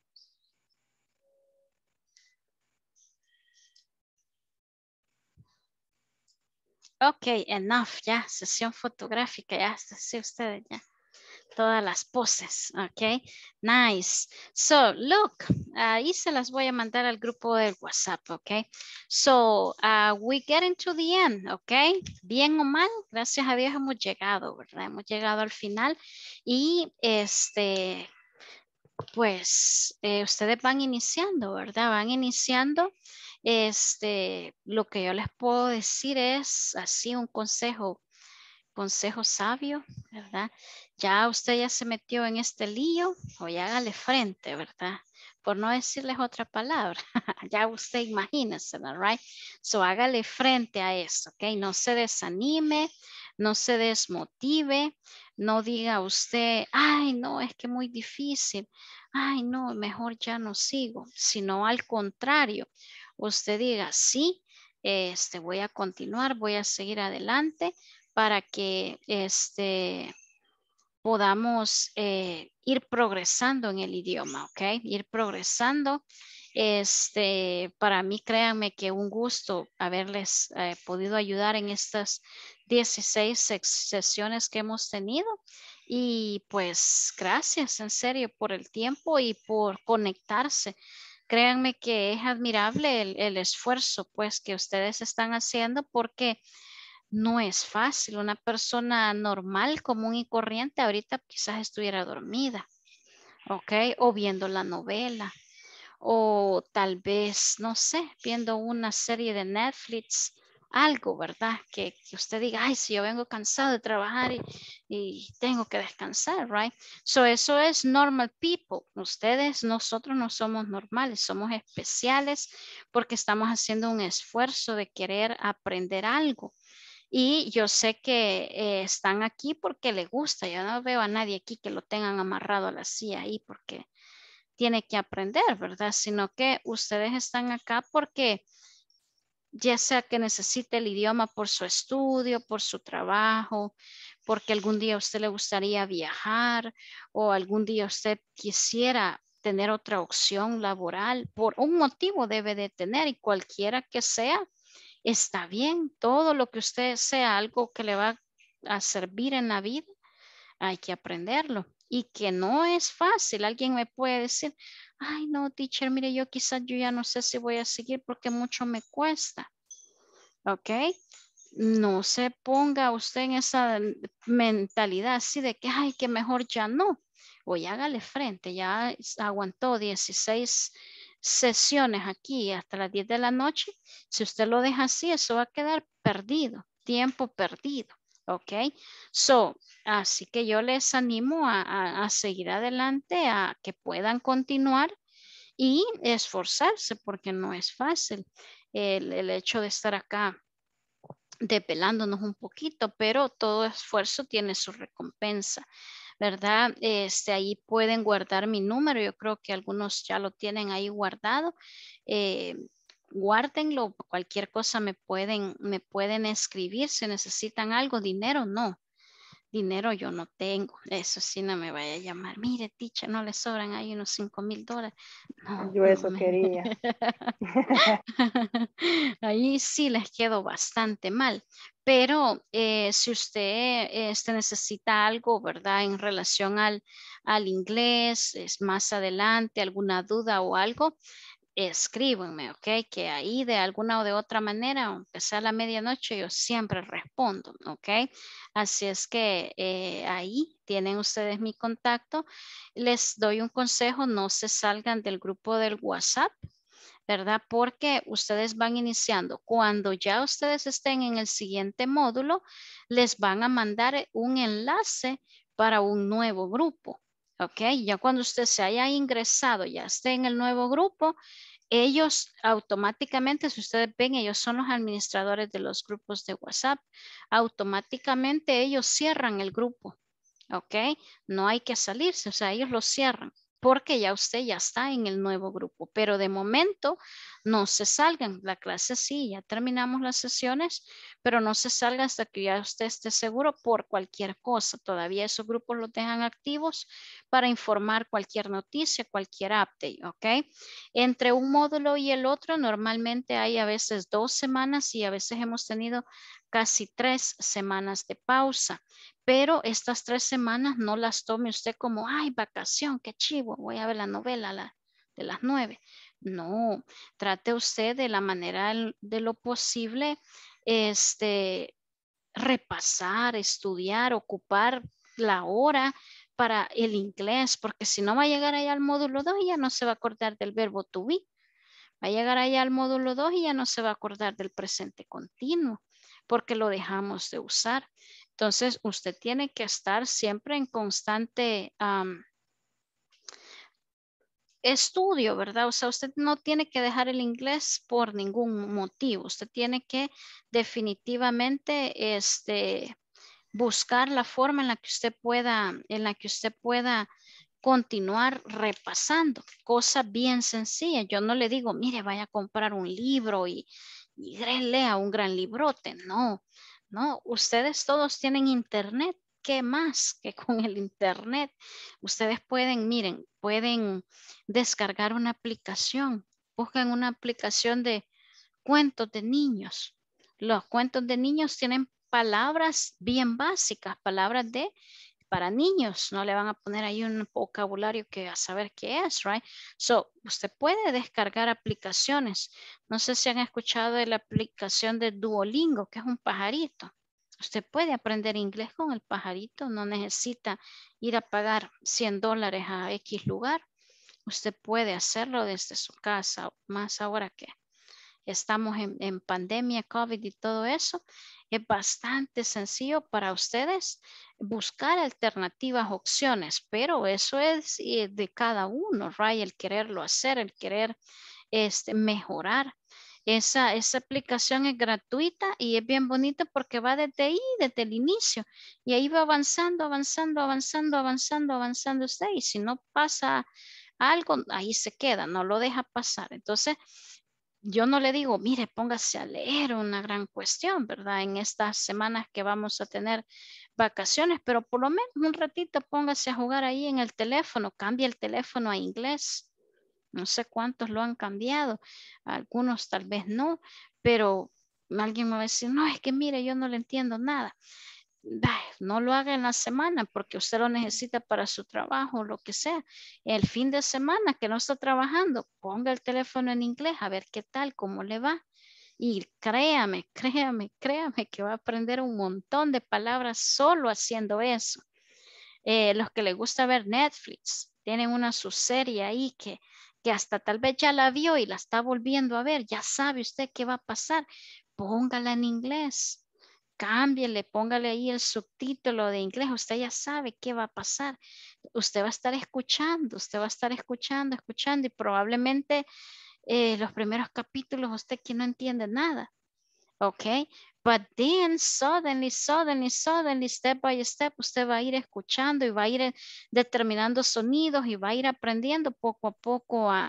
[SPEAKER 1] Ok, enough, ya, sesión fotográfica, ya, sí, ustedes ya, todas las poses, ok, nice. So, look, ahí se las voy a mandar al grupo del WhatsApp, ok. So, uh, we getting to the end, ok, bien o mal, gracias a Dios hemos llegado, ¿verdad? Hemos llegado al final y este, pues, eh, ustedes van iniciando, ¿verdad? Van iniciando. Este, lo que yo les puedo decir es así un consejo, consejo sabio, ¿verdad? Ya usted ya se metió en este lío, o ya hágale frente, ¿verdad? Por no decirles otra palabra, ya usted imagínese, right? So hágale frente a eso, ¿ok? No se desanime, no se desmotive, no diga usted, ay, no, es que muy difícil, ay, no, mejor ya no sigo, sino al contrario, usted diga, sí, este, voy a continuar, voy a seguir adelante para que este, podamos eh, ir progresando en el idioma, ¿ok? Ir progresando. Este, para mí, créanme que un gusto haberles eh, podido ayudar en estas dieciséis sesiones que hemos tenido. Y pues gracias en serio por el tiempo y por conectarse. Créanme que es admirable el, el esfuerzo pues que ustedes están haciendo porque no es fácil. Una persona normal, común y corriente ahorita quizás estuviera dormida, ¿ok? O viendo la novela. O tal vez, no sé, viendo una serie de Netflix, algo, ¿verdad? Que, que usted diga, ay, si yo vengo cansado de trabajar y, y tengo que descansar, right? So, eso es normal people. Ustedes, nosotros no somos normales, somos especiales porque estamos haciendo un esfuerzo de querer aprender algo. Y yo sé que eh, están aquí porque les gusta. Yo no veo a nadie aquí que lo tengan amarrado a la silla ahí porque tiene que aprender, ¿verdad? Sino que ustedes están acá porque ya sea que necesite el idioma por su estudio, por su trabajo, porque algún día a usted le gustaría viajar o algún día usted quisiera tener otra opción laboral, por un motivo debe de tener y cualquiera que sea, está bien. Todo lo que usted sea algo que le va a servir en la vida, hay que aprenderlo. Y que no es fácil. Alguien me puede decir, ay no, teacher, mire, yo quizás yo ya no sé si voy a seguir porque mucho me cuesta. ¿Ok? No se ponga usted en esa mentalidad así de que, ay, que mejor ya no. O ya hágale frente, ya aguantó dieciséis sesiones aquí hasta las diez de la noche. Si usted lo deja así, eso va a quedar perdido, tiempo perdido. ¿Ok? So, así que yo les animo a, a, a seguir adelante, a que puedan continuar y esforzarse porque no es fácil el, el hecho de estar acá desvelándonos un poquito, pero todo esfuerzo tiene su recompensa, ¿verdad? Este, ahí pueden guardar mi número, yo creo que algunos ya lo tienen ahí guardado. Eh, guárdenlo, cualquier cosa me pueden, me pueden escribir si necesitan algo, dinero, no. Dinero yo no tengo, eso sí no me vaya a llamar, mire, teacher, no le sobran ahí unos cinco mil dólares. No,
[SPEAKER 2] Yo eso
[SPEAKER 1] no me...
[SPEAKER 2] quería.
[SPEAKER 1] Ahí sí les quedo bastante mal, pero eh, si usted este, necesita algo, ¿verdad? En relación al, al inglés, es más adelante, alguna duda o algo, escríbanme, ¿ok? Que ahí de alguna o de otra manera, aunque sea a la medianoche, yo siempre respondo, ¿ok? Así es que eh, ahí tienen ustedes mi contacto. Les doy un consejo, no se salgan del grupo del WhatsApp, ¿verdad? Porque ustedes van iniciando. Cuando ya ustedes estén en el siguiente módulo, les van a mandar un enlace para un nuevo grupo. ¿Ok? Ya cuando usted se haya ingresado, ya esté en el nuevo grupo, ellos automáticamente, si ustedes ven, ellos son los administradores de los grupos de WhatsApp, automáticamente ellos cierran el grupo. ¿Ok? No hay que salirse, o sea, ellos lo cierran porque ya usted ya está en el nuevo grupo, pero de momento no se salgan. La clase sí, ya terminamos las sesiones, pero no se salga hasta que ya usted esté seguro por cualquier cosa. Todavía esos grupos los dejan activos para informar cualquier noticia, cualquier update, ¿ok? Entre un módulo y el otro normalmente hay a veces dos semanas y a veces hemos tenido casi tres semanas de pausa. Pero estas tres semanas no las tome usted como, ay, vacación, qué chivo, voy a ver la novela la, de las nueve. No, trate usted de la manera de lo posible, este, repasar, estudiar, ocupar la hora para el inglés, porque si no va a llegar allá al módulo dos y ya no se va a acordar del verbo to be. Va a llegar allá al módulo dos y ya no se va a acordar del presente continuo, porque lo dejamos de usar. Entonces, usted tiene que estar siempre en constante um, estudio, ¿verdad? O sea, usted no tiene que dejar el inglés por ningún motivo. Usted tiene que definitivamente este, buscar la forma en la que usted pueda, en la que usted pueda continuar repasando cosas bien sencillas. Yo no le digo, mire, vaya a comprar un libro y, y lea un gran librote. No, no, ustedes todos tienen internet. ¿Qué más que con el internet? Ustedes pueden, miren, pueden descargar una aplicación. Buscan una aplicación de cuentos de niños. Los cuentos de niños tienen palabras bien básicas, palabras de para niños. No le van a poner ahí un vocabulario que a saber qué es, right? So, usted puede descargar aplicaciones. No sé si han escuchado de la aplicación de Duolingo, que es un pajarito. Usted puede aprender inglés con el pajarito. No necesita ir a pagar cien dólares a X lugar. Usted puede hacerlo desde su casa, más ahora que estamos en, en pandemia, COVID y todo eso. Es bastante sencillo para ustedes buscar alternativas, opciones, pero eso es de cada uno, right? El quererlo hacer, el querer este, mejorar. Esa, esa aplicación es gratuita y es bien bonita porque va desde ahí, desde el inicio. Y ahí va avanzando, avanzando, avanzando, avanzando, avanzando usted. Y si no pasa algo, ahí se queda, no lo deja pasar. Entonces, yo no le digo, mire, póngase a leer una gran cuestión, ¿verdad? En estas semanas que vamos a tener vacaciones, pero por lo menos un ratito póngase a jugar ahí en el teléfono, cambie el teléfono a inglés. No sé cuántos lo han cambiado, algunos tal vez no, pero alguien me va a decir, no, es que mire, yo no le entiendo nada. No lo haga en la semana porque usted lo necesita para su trabajo o lo que sea. El fin de semana que no está trabajando, ponga el teléfono en inglés a ver qué tal, cómo le va. Y créame, créame, créame que va a aprender un montón de palabras solo haciendo eso. Eh, los que les gusta ver Netflix, tienen una su serie ahí que, que hasta tal vez ya la vio y la está volviendo a ver. Ya sabe usted qué va a pasar. Póngala en inglés. Cámbiele, póngale ahí el subtítulo de inglés. Usted ya sabe qué va a pasar. Usted va a estar escuchando, usted va a estar escuchando, escuchando y probablemente eh, los primeros capítulos usted que no entiende nada. Ok, but then suddenly, suddenly, suddenly, step by step, usted va a ir escuchando y va a ir determinando sonidos y va a ir aprendiendo poco a poco a,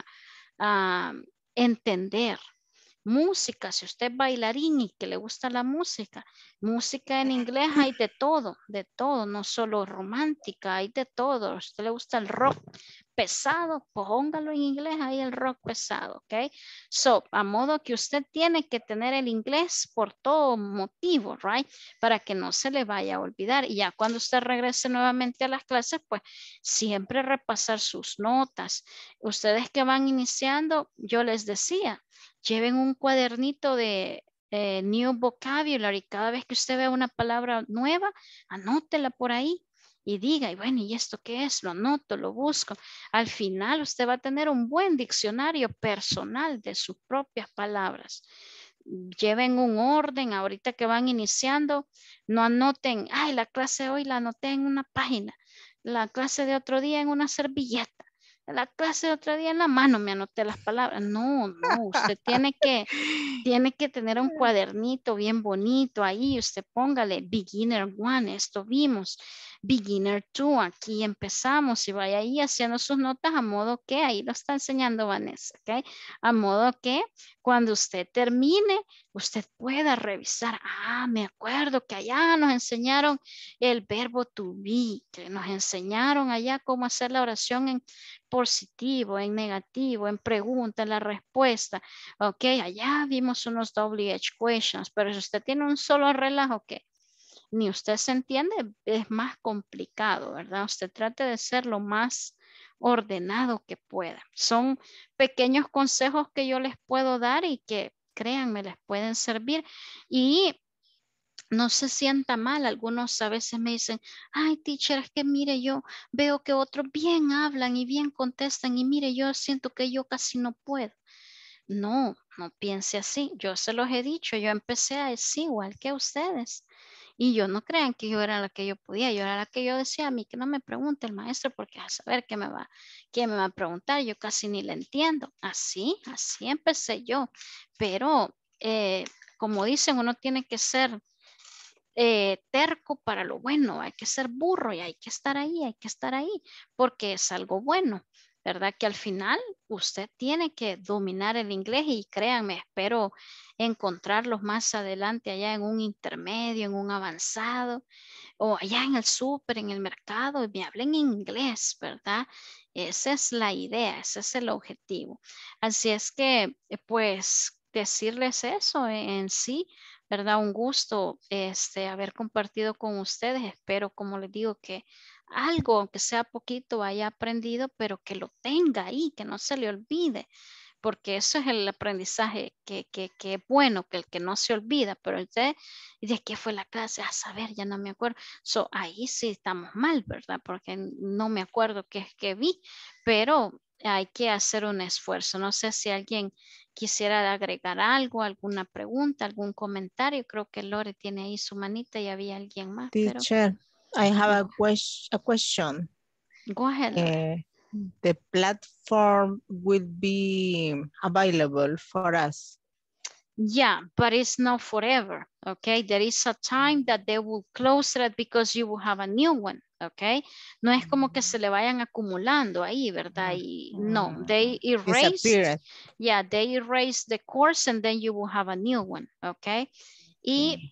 [SPEAKER 1] a entender. Música, si usted es bailarín y que le gusta la música, música en inglés hay de todo, de todo, no solo romántica, hay de todo. A usted le gusta el rock pesado, póngalo en inglés, hay el rock pesado, ¿ok? So, a modo que usted tiene que tener el inglés por todo motivo, right? Para que no se le vaya a olvidar. Y ya cuando usted regrese nuevamente a las clases, pues siempre repasar sus notas. Ustedes que van iniciando, yo les decía, lleven un cuadernito de eh, New Vocabulary. Cada vez que usted vea una palabra nueva, anótela por ahí y diga, y bueno, ¿y esto qué es? Lo anoto, lo busco. Al final usted va a tener un buen diccionario personal de sus propias palabras. Lleven un orden, ahorita que van iniciando, no anoten, ay, la clase de hoy la anoté en una página, la clase de otro día en una servilleta. La clase de otro día en la mano me anoté las palabras. No, no, usted tiene que, tiene que tener un cuadernito bien bonito ahí. Usted póngale beginner one, esto vimos. Beginner two, aquí empezamos y vaya ahí haciendo sus notas a modo que, ahí lo está enseñando Vanessa, ¿ok? A modo que cuando usted termine, usted pueda revisar. Ah, me acuerdo que allá nos enseñaron el verbo to be, que nos enseñaron allá cómo hacer la oración en positivo, en negativo, en pregunta, en la respuesta. Ok, allá vimos unos W H questions, pero si usted tiene un solo relajo que ni usted se entiende, es más complicado, ¿verdad? Usted trate de ser lo más ordenado que pueda. Son pequeños consejos que yo les puedo dar y que, créanme, les pueden servir. Y no se sienta mal. Algunos a veces me dicen, ay, teacher, es que mire, yo veo que otros bien hablan y bien contestan y mire, yo siento que yo casi no puedo. No, no piense así. Yo se los he dicho, yo empecé a decir igual que ustedes. Y yo no crean que yo era la que yo podía, yo era la que yo decía a mí que no me pregunte el maestro porque a saber qué me va, qué me va a preguntar, yo casi ni le entiendo. Así, así empecé yo. Pero eh, como dicen, uno tiene que ser Eh, terco para lo bueno, hay que ser burro y hay que estar ahí, hay que estar ahí, porque es algo bueno. ¿verdad? Que al final usted tiene que dominar el inglés y créanme, espero encontrarlos más adelante allá en un intermedio, en un avanzado o allá en el súper, en el mercado y me hablen inglés, ¿verdad? Esa es la idea, ese es el objetivo. Así es que, pues, decirles eso en sí, ¿verdad? Un gusto este, haber compartido con ustedes. Espero, como les digo, que algo, aunque sea poquito, haya aprendido, pero que lo tenga ahí, que no se le olvide, porque eso es el aprendizaje que, que, que es bueno, que el que no se olvida, pero usted, ¿de qué fue la clase? A saber, ya no me acuerdo. So, ahí sí estamos mal, ¿verdad? Porque no me acuerdo qué es que vi, pero hay que hacer un esfuerzo. No sé si alguien quisiera agregar algo, alguna pregunta, algún comentario. Creo que Lore tiene ahí su manita y había alguien más.
[SPEAKER 13] Teacher,
[SPEAKER 1] pero...
[SPEAKER 13] I have a, ques a question.
[SPEAKER 1] Go ahead, Lore.
[SPEAKER 13] Uh, the platform will be available for us.
[SPEAKER 1] Yeah, but it's not forever, okay? There is a time that they will close it because you will have a new one, okay? No es como que se le vayan acumulando ahí, ¿verdad? Y no, they erase, yeah, they erase the course and then you will have a new one, okay? Y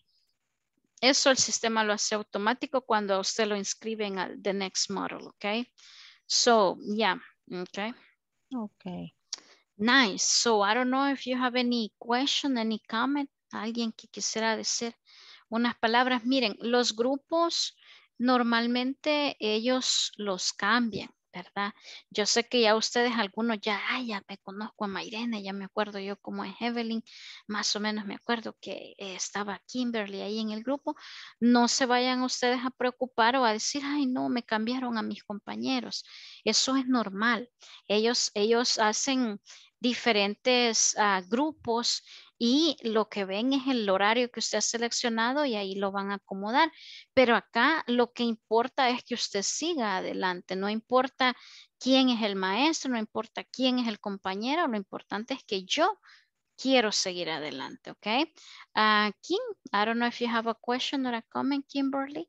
[SPEAKER 1] eso el sistema lo hace automático cuando usted lo inscribe en el the next model, okay? So, yeah, okay.
[SPEAKER 13] Okay.
[SPEAKER 1] Nice. So I don't know if you have any question, any comment. Alguien que quisiera decir unas palabras. Miren, los grupos normalmente ellos los cambian, ¿verdad? Yo sé que ya ustedes, algunos ya, ay, ya me conozco a Mairene, ya me acuerdo yo cómo es Evelyn, más o menos me acuerdo que eh, estaba Kimberly ahí en el grupo. No se vayan ustedes a preocupar o a decir, ay, no, me cambiaron a mis compañeros. Eso es normal. Ellos, ellos hacen diferentes uh, grupos y lo que ven es el horario que usted ha seleccionado y ahí lo van a acomodar. Pero acá lo que importa es que usted siga adelante. No importa quién es el maestro, no importa quién es el compañero, lo importante es que yo quiero seguir adelante, ¿ok? Uh, Kim, I don't know if you have a question or a comment, Kimberly.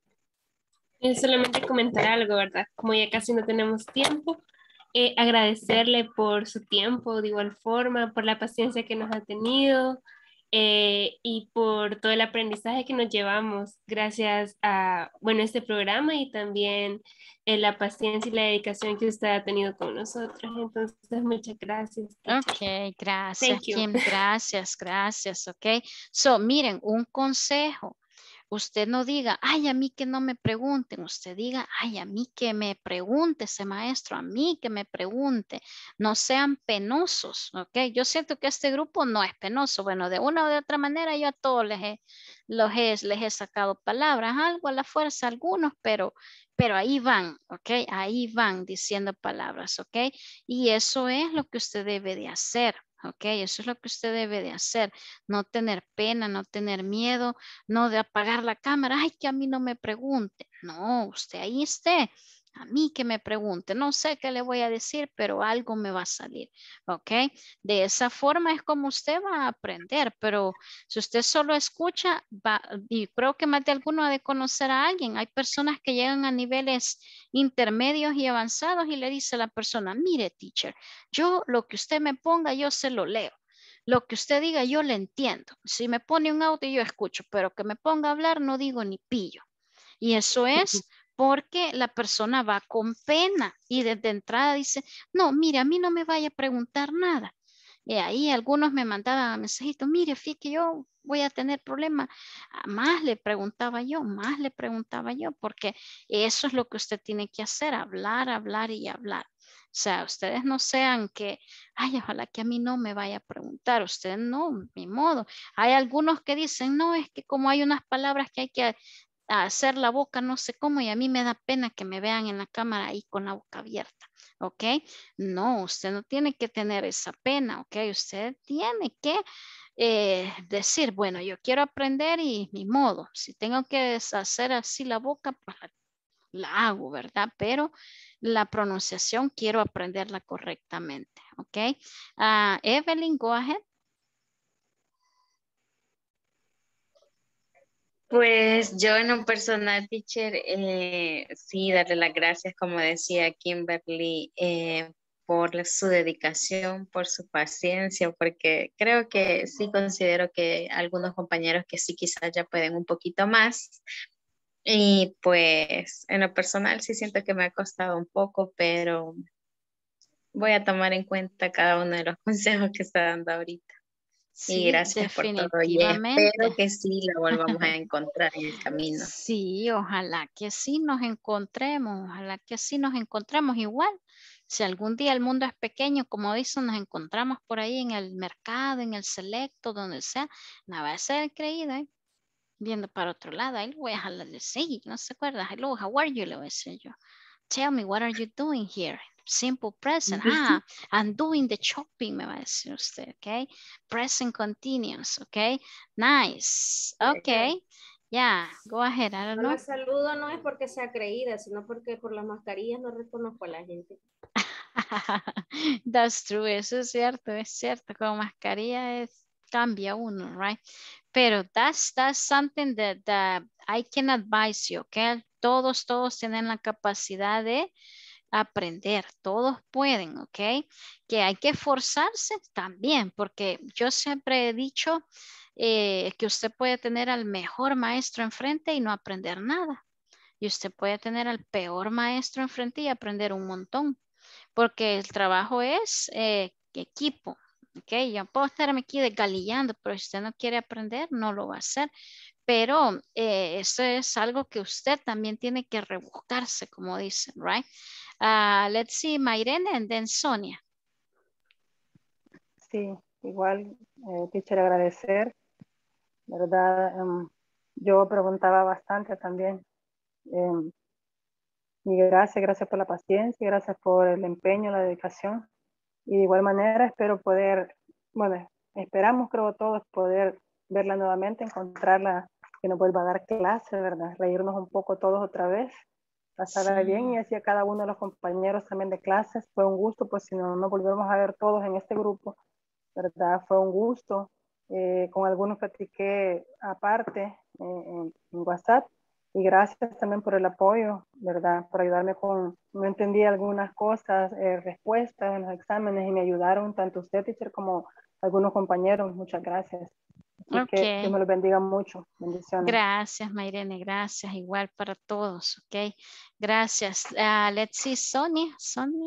[SPEAKER 9] Es solamente comentar algo, ¿verdad? Como ya casi no tenemos tiempo. Eh, agradecerle por su tiempo de igual forma, por la paciencia que nos ha tenido eh, y por todo el aprendizaje que nos llevamos gracias a, bueno, este programa y también eh, la paciencia y la dedicación que usted ha tenido con nosotros. Entonces, muchas gracias.
[SPEAKER 1] Ok, gracias, Kim, gracias, gracias, ok. So, miren, un consejo. Usted no diga, ay, a mí que no me pregunten. Usted diga, ay, a mí que me pregunte ese maestro, a mí que me pregunte. No sean penosos, ¿ok? Yo siento que este grupo no es penoso. Bueno, de una o de otra manera yo a todos les he, los he, les he sacado palabras, algo a la fuerza, algunos, pero, pero ahí van, ¿ok? Ahí van diciendo palabras, ¿ok? Y eso es lo que usted debe de hacer. Ok, eso es lo que usted debe de hacer, no tener pena, no tener miedo, no de apagar la cámara, ay, que a mí no me pregunte. No, usted ahí esté, a mí que me pregunte, no sé qué le voy a decir, pero algo me va a salir, ok. De esa forma es como usted va a aprender, pero si usted solo escucha, va, y creo que más de alguno ha de conocer a alguien, hay personas que llegan a niveles intermedios y avanzados y le dice a la persona, mire, teacher, yo lo que usted me ponga, yo se lo leo. Lo que usted diga, yo le entiendo. Si me pone un audio, yo escucho, pero que me ponga a hablar, no digo ni pillo. Y eso es porque la persona va con pena y desde entrada dice, no, mire, a mí no me vaya a preguntar nada. Y ahí algunos me mandaban mensajitos, mire, fíjate que yo voy a tener problemas. Más le preguntaba yo, más le preguntaba yo, porque eso es lo que usted tiene que hacer, hablar, hablar y hablar. O sea, ustedes no sean que, ay, ojalá que a mí no me vaya a preguntar. Usted no, ni modo. Hay algunos que dicen, no, es que como hay unas palabras que hay que hacer la boca, no sé cómo, y a mí me da pena que me vean en la cámara ahí con la boca abierta. ¿Ok? No, usted no tiene que tener esa pena, ¿ok? Usted tiene que eh, decir, bueno, yo quiero aprender y mi modo. Si tengo que hacer así la boca, pues la hago, ¿verdad? Pero la pronunciación quiero aprenderla correctamente, ¿ok? Uh, Evelyn, go ahead.
[SPEAKER 14] Pues yo en un personal, teacher, eh, sí, darle las gracias, como decía Kimberly, eh,
[SPEAKER 15] por la- su dedicación, por su paciencia, porque creo que sí considero que algunos compañeros que sí quizás ya pueden un poquito más. Y pues en lo personal sí siento que me ha costado un poco, pero voy a tomar en cuenta cada uno de los consejos que está dando ahorita. Y
[SPEAKER 1] Sí,
[SPEAKER 15] gracias por todo y
[SPEAKER 1] definitivamente.
[SPEAKER 15] espero que sí la volvamos a encontrar en el camino.
[SPEAKER 1] Sí, ojalá que sí nos encontremos, ojalá que sí nos encontremos igual. Si algún día el mundo es pequeño, como dicen, nos encontramos por ahí en el mercado, en el selecto, donde sea, no va a ser creído, ¿eh? Viendo para otro lado, ahí le voy a jalar de sí, no se acuerda, hello, how are you, le voy a decir yo. Tell me, what are you doing here? Simple present. Ah, I'm doing the shopping, me va a decir usted, ok? Present continuous, ok? Nice. Ok. Yeah, go ahead, I don't
[SPEAKER 16] No
[SPEAKER 1] know.
[SPEAKER 16] la saludo no es porque sea creída, sino porque por las mascarillas no reconozco a la gente.
[SPEAKER 1] That's true, eso es cierto, es cierto. Con mascarilla es, cambia uno, right? Pero that's, that's something that, that I can advise you, okay? Todos, todos tienen la capacidad de aprender, todos pueden, ¿ok? Que hay que esforzarse también, porque yo siempre he dicho eh, que usted puede tener al mejor maestro enfrente y no aprender nada. Y usted puede tener al peor maestro enfrente y aprender un montón, porque el trabajo es eh, equipo. Ok, yo puedo estarme aquí desgalillando, pero si usted no quiere aprender, no lo va a hacer. Pero eh, eso es algo que usted también tiene que rebuscarse, como dicen, right? Uh, let's see, Mayrene and then Sonia.
[SPEAKER 2] Sí, igual, eh, teacher, agradecer, ¿verdad? Um, yo preguntaba bastante también. Um, y gracias, gracias por la paciencia, gracias por el empeño, la dedicación. Y de igual manera espero poder, bueno, esperamos creo todos poder verla nuevamente, encontrarla, que nos vuelva a dar clase, ¿verdad? Reírnos un poco todos otra vez, pasarla
[SPEAKER 1] Sí.
[SPEAKER 2] bien y así a cada uno de los compañeros también de clases. Fue un gusto, pues si no nos volvemos a ver todos en este grupo, ¿verdad? Fue un gusto. Eh, con algunos platiqué aparte eh, en, en WhatsApp. Y gracias también por el apoyo, ¿verdad? Por ayudarme con, no entendí algunas cosas, eh, respuestas en los exámenes y me ayudaron tanto usted, teacher, como algunos compañeros. Muchas gracias. Así
[SPEAKER 1] Ok.
[SPEAKER 2] que Dios me los bendiga mucho. Bendiciones.
[SPEAKER 1] Gracias, Mayrene. Gracias. Igual para todos. Ok. Gracias. Uh, let's see, Sonia. Sonia.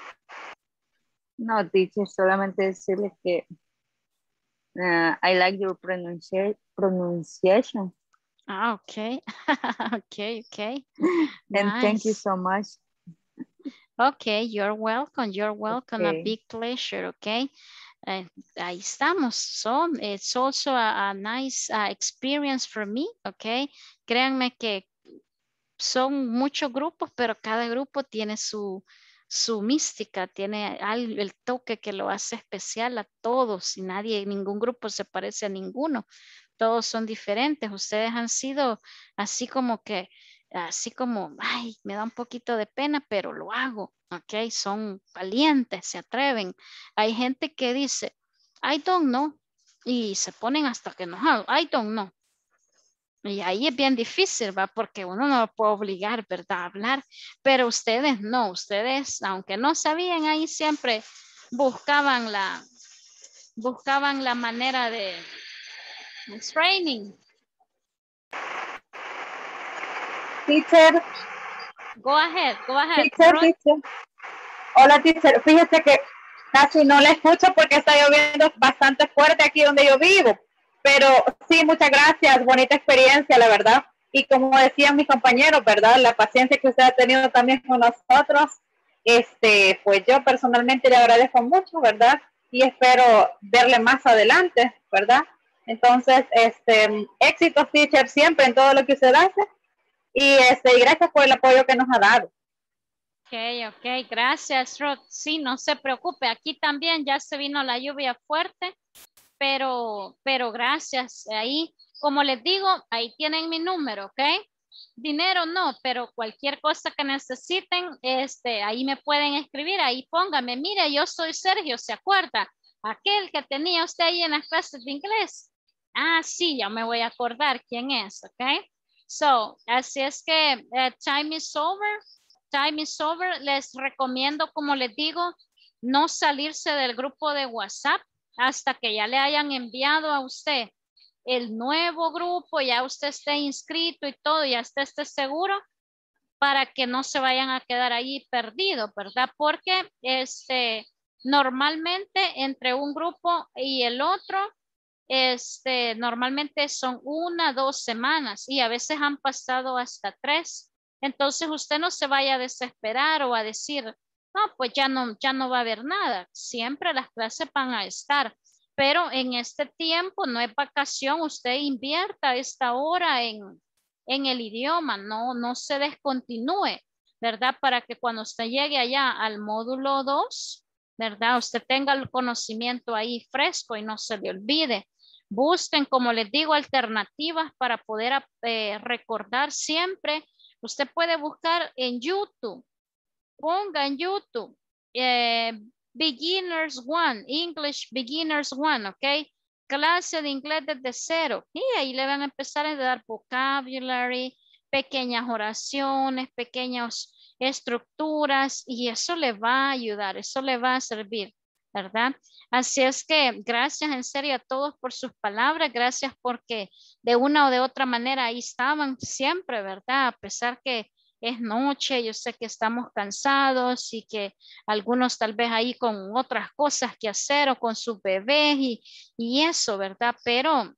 [SPEAKER 17] No, teacher, solamente decirle que uh, I like your pronuncia pronunciation.
[SPEAKER 1] Ah, okay. okay, okay.
[SPEAKER 17] And
[SPEAKER 1] Nice.
[SPEAKER 17] thank you so much.
[SPEAKER 1] Okay, you're welcome. You're welcome.
[SPEAKER 17] Okay.
[SPEAKER 1] A big pleasure, okay? Uh, ahí estamos. So, it's also a, a nice uh, experience for me, okay? Créanme que son muchos grupos, pero cada grupo tiene su, su mística, tiene algo, el toque que lo hace especial a todos y nadie, ningún grupo se parece a ninguno. Todos son diferentes. Ustedes han sido así como que, así como, ay, me da un poquito de pena, pero lo hago, ¿ok? Son valientes, se atreven. Hay gente que dice, I don't know, y se ponen hasta que enojados, I don't know. Y ahí es bien difícil, ¿va? Porque uno no lo puede obligar, ¿verdad? A hablar, pero ustedes no, ustedes, aunque no sabían, ahí siempre buscaban la, buscaban la manera de, it's raining.
[SPEAKER 18] Teacher.
[SPEAKER 1] Go ahead, go ahead.
[SPEAKER 18] Teacher, teacher. Hola, teacher. Fíjese que casi no la escucho porque está lloviendo bastante fuerte aquí donde yo vivo. Pero sí, muchas gracias. Bonita experiencia, la verdad. Y como decían mis compañeros, ¿verdad? La paciencia que usted ha tenido también con nosotros. Este, pues yo personalmente le agradezco mucho, ¿verdad? Y espero verle más adelante, ¿verdad? Entonces, este, éxitos, teacher, siempre en todo lo que usted hace. Y este, gracias por el apoyo que nos ha dado.
[SPEAKER 1] Ok, ok, gracias, Rod. Sí, no se preocupe, aquí también ya se vino la lluvia fuerte, pero, pero gracias. Ahí, como les digo, ahí tienen mi número, ¿ok? Dinero no, pero cualquier cosa que necesiten, este, ahí me pueden escribir, ahí póngame, mire, yo soy Sergio, ¿se acuerda? Aquel que tenía usted ahí en las clases de inglés. Ah, sí, ya me voy a acordar quién es, ¿ok? So, así es que uh, time is over. Time is over. Les recomiendo, como les digo, no salirse del grupo de WhatsApp hasta que ya le hayan enviado a usted el nuevo grupo, ya usted esté inscrito y todo, ya usted esté seguro para que no se vayan a quedar ahí perdidos, ¿verdad? Porque este, normalmente entre un grupo y el otro, este, normalmente son una, dos semanas y a veces han pasado hasta tres. Entonces usted no se vaya a desesperar o a decir, no, pues ya no, ya no va a haber nada. Siempre las clases van a estar. Pero en este tiempo no es vacación, usted invierta esta hora en, en el idioma, no, no se descontinúe, ¿verdad? Para que cuando usted llegue allá al módulo dos, ¿verdad? Usted tenga el conocimiento ahí fresco y no se le olvide. Busquen, como les digo, alternativas para poder eh, recordar siempre. Usted puede buscar en YouTube, ponga en YouTube, eh, Beginners One, English Beginners One, ¿ok? Clase de inglés desde cero. Y ahí le van a empezar a dar vocabulary, pequeñas oraciones, pequeñas estructuras y eso le va a ayudar, eso le va a servir, ¿verdad? Así es que gracias en serio a todos por sus palabras, gracias porque de una o de otra manera ahí estaban siempre, ¿verdad? A pesar que es noche, yo sé que estamos cansados y que algunos tal vez ahí con otras cosas que hacer o con sus bebés y, y eso, ¿verdad? Pero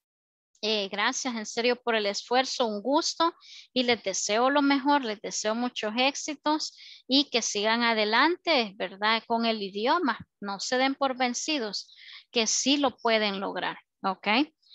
[SPEAKER 1] eh, gracias en serio por el esfuerzo, un gusto y les deseo lo mejor, les deseo muchos éxitos y que sigan adelante, ¿verdad? Con el idioma, no se den por vencidos, que sí lo pueden lograr, ¿ok?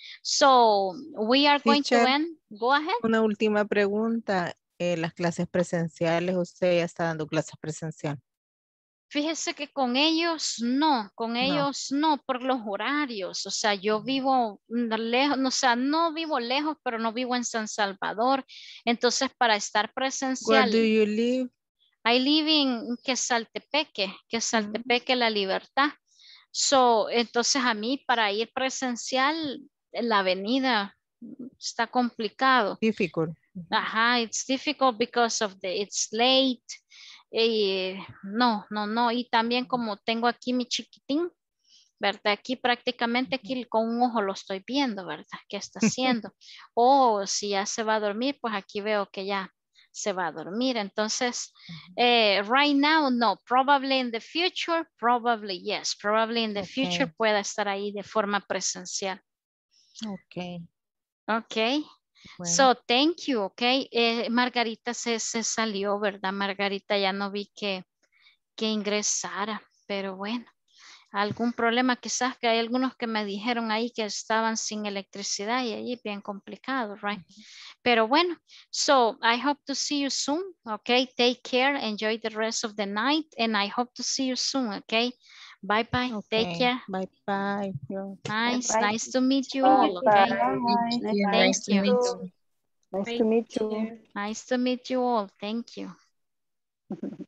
[SPEAKER 1] So, we are going
[SPEAKER 13] Teacher,
[SPEAKER 1] to end. Go ahead.
[SPEAKER 13] Una última pregunta. Eh, las clases presenciales, usted ya está dando clases presenciales.
[SPEAKER 1] Fíjese que con ellos no, con
[SPEAKER 13] No.
[SPEAKER 1] ellos no, por los horarios. O sea, yo vivo lejos, o sea, no vivo lejos, pero no vivo en San Salvador. Entonces, para estar presencial.
[SPEAKER 13] Where do you live?
[SPEAKER 1] I live in Quesaltepeque, Quesaltepeque, La Libertad. So, entonces a mí para ir presencial, la avenida está complicado.
[SPEAKER 13] Difficult.
[SPEAKER 1] Ajá, it's difficult because of the, it's late. Eh, no, no, no. Y también como tengo aquí mi chiquitín, ¿verdad? Aquí prácticamente aquí con un ojo lo estoy viendo, ¿verdad? ¿Qué está haciendo? O si ya se va a dormir, pues aquí veo que ya se va a dormir. Entonces, eh, right now, no. Probably in the future, probably yes. Probably in the
[SPEAKER 13] Okay.
[SPEAKER 1] future pueda estar ahí de forma presencial.
[SPEAKER 13] Ok.
[SPEAKER 1] Ok.
[SPEAKER 13] Bueno.
[SPEAKER 1] So, thank you, ok. Eh, Margarita se, se salió, ¿verdad? Margarita ya no vi que, que ingresara, pero bueno. Algún problema quizás que hay algunos que me dijeron ahí que estaban sin electricidad y ahí bien complicado, right? Uh-huh. Pero bueno, so I hope to see you soon, okay? Take care, enjoy the rest of the night and I hope to see you soon, okay? Bye bye,
[SPEAKER 13] Okay.
[SPEAKER 1] take care.
[SPEAKER 13] Bye bye.
[SPEAKER 1] Nice,
[SPEAKER 2] Bye, bye.
[SPEAKER 1] nice to meet you
[SPEAKER 2] Bye,
[SPEAKER 1] all, okay?
[SPEAKER 2] bye.
[SPEAKER 15] Thank you.
[SPEAKER 1] Thank
[SPEAKER 15] Nice to
[SPEAKER 1] you.
[SPEAKER 15] meet you.
[SPEAKER 2] Nice to meet you.
[SPEAKER 1] Nice to meet you all, thank you.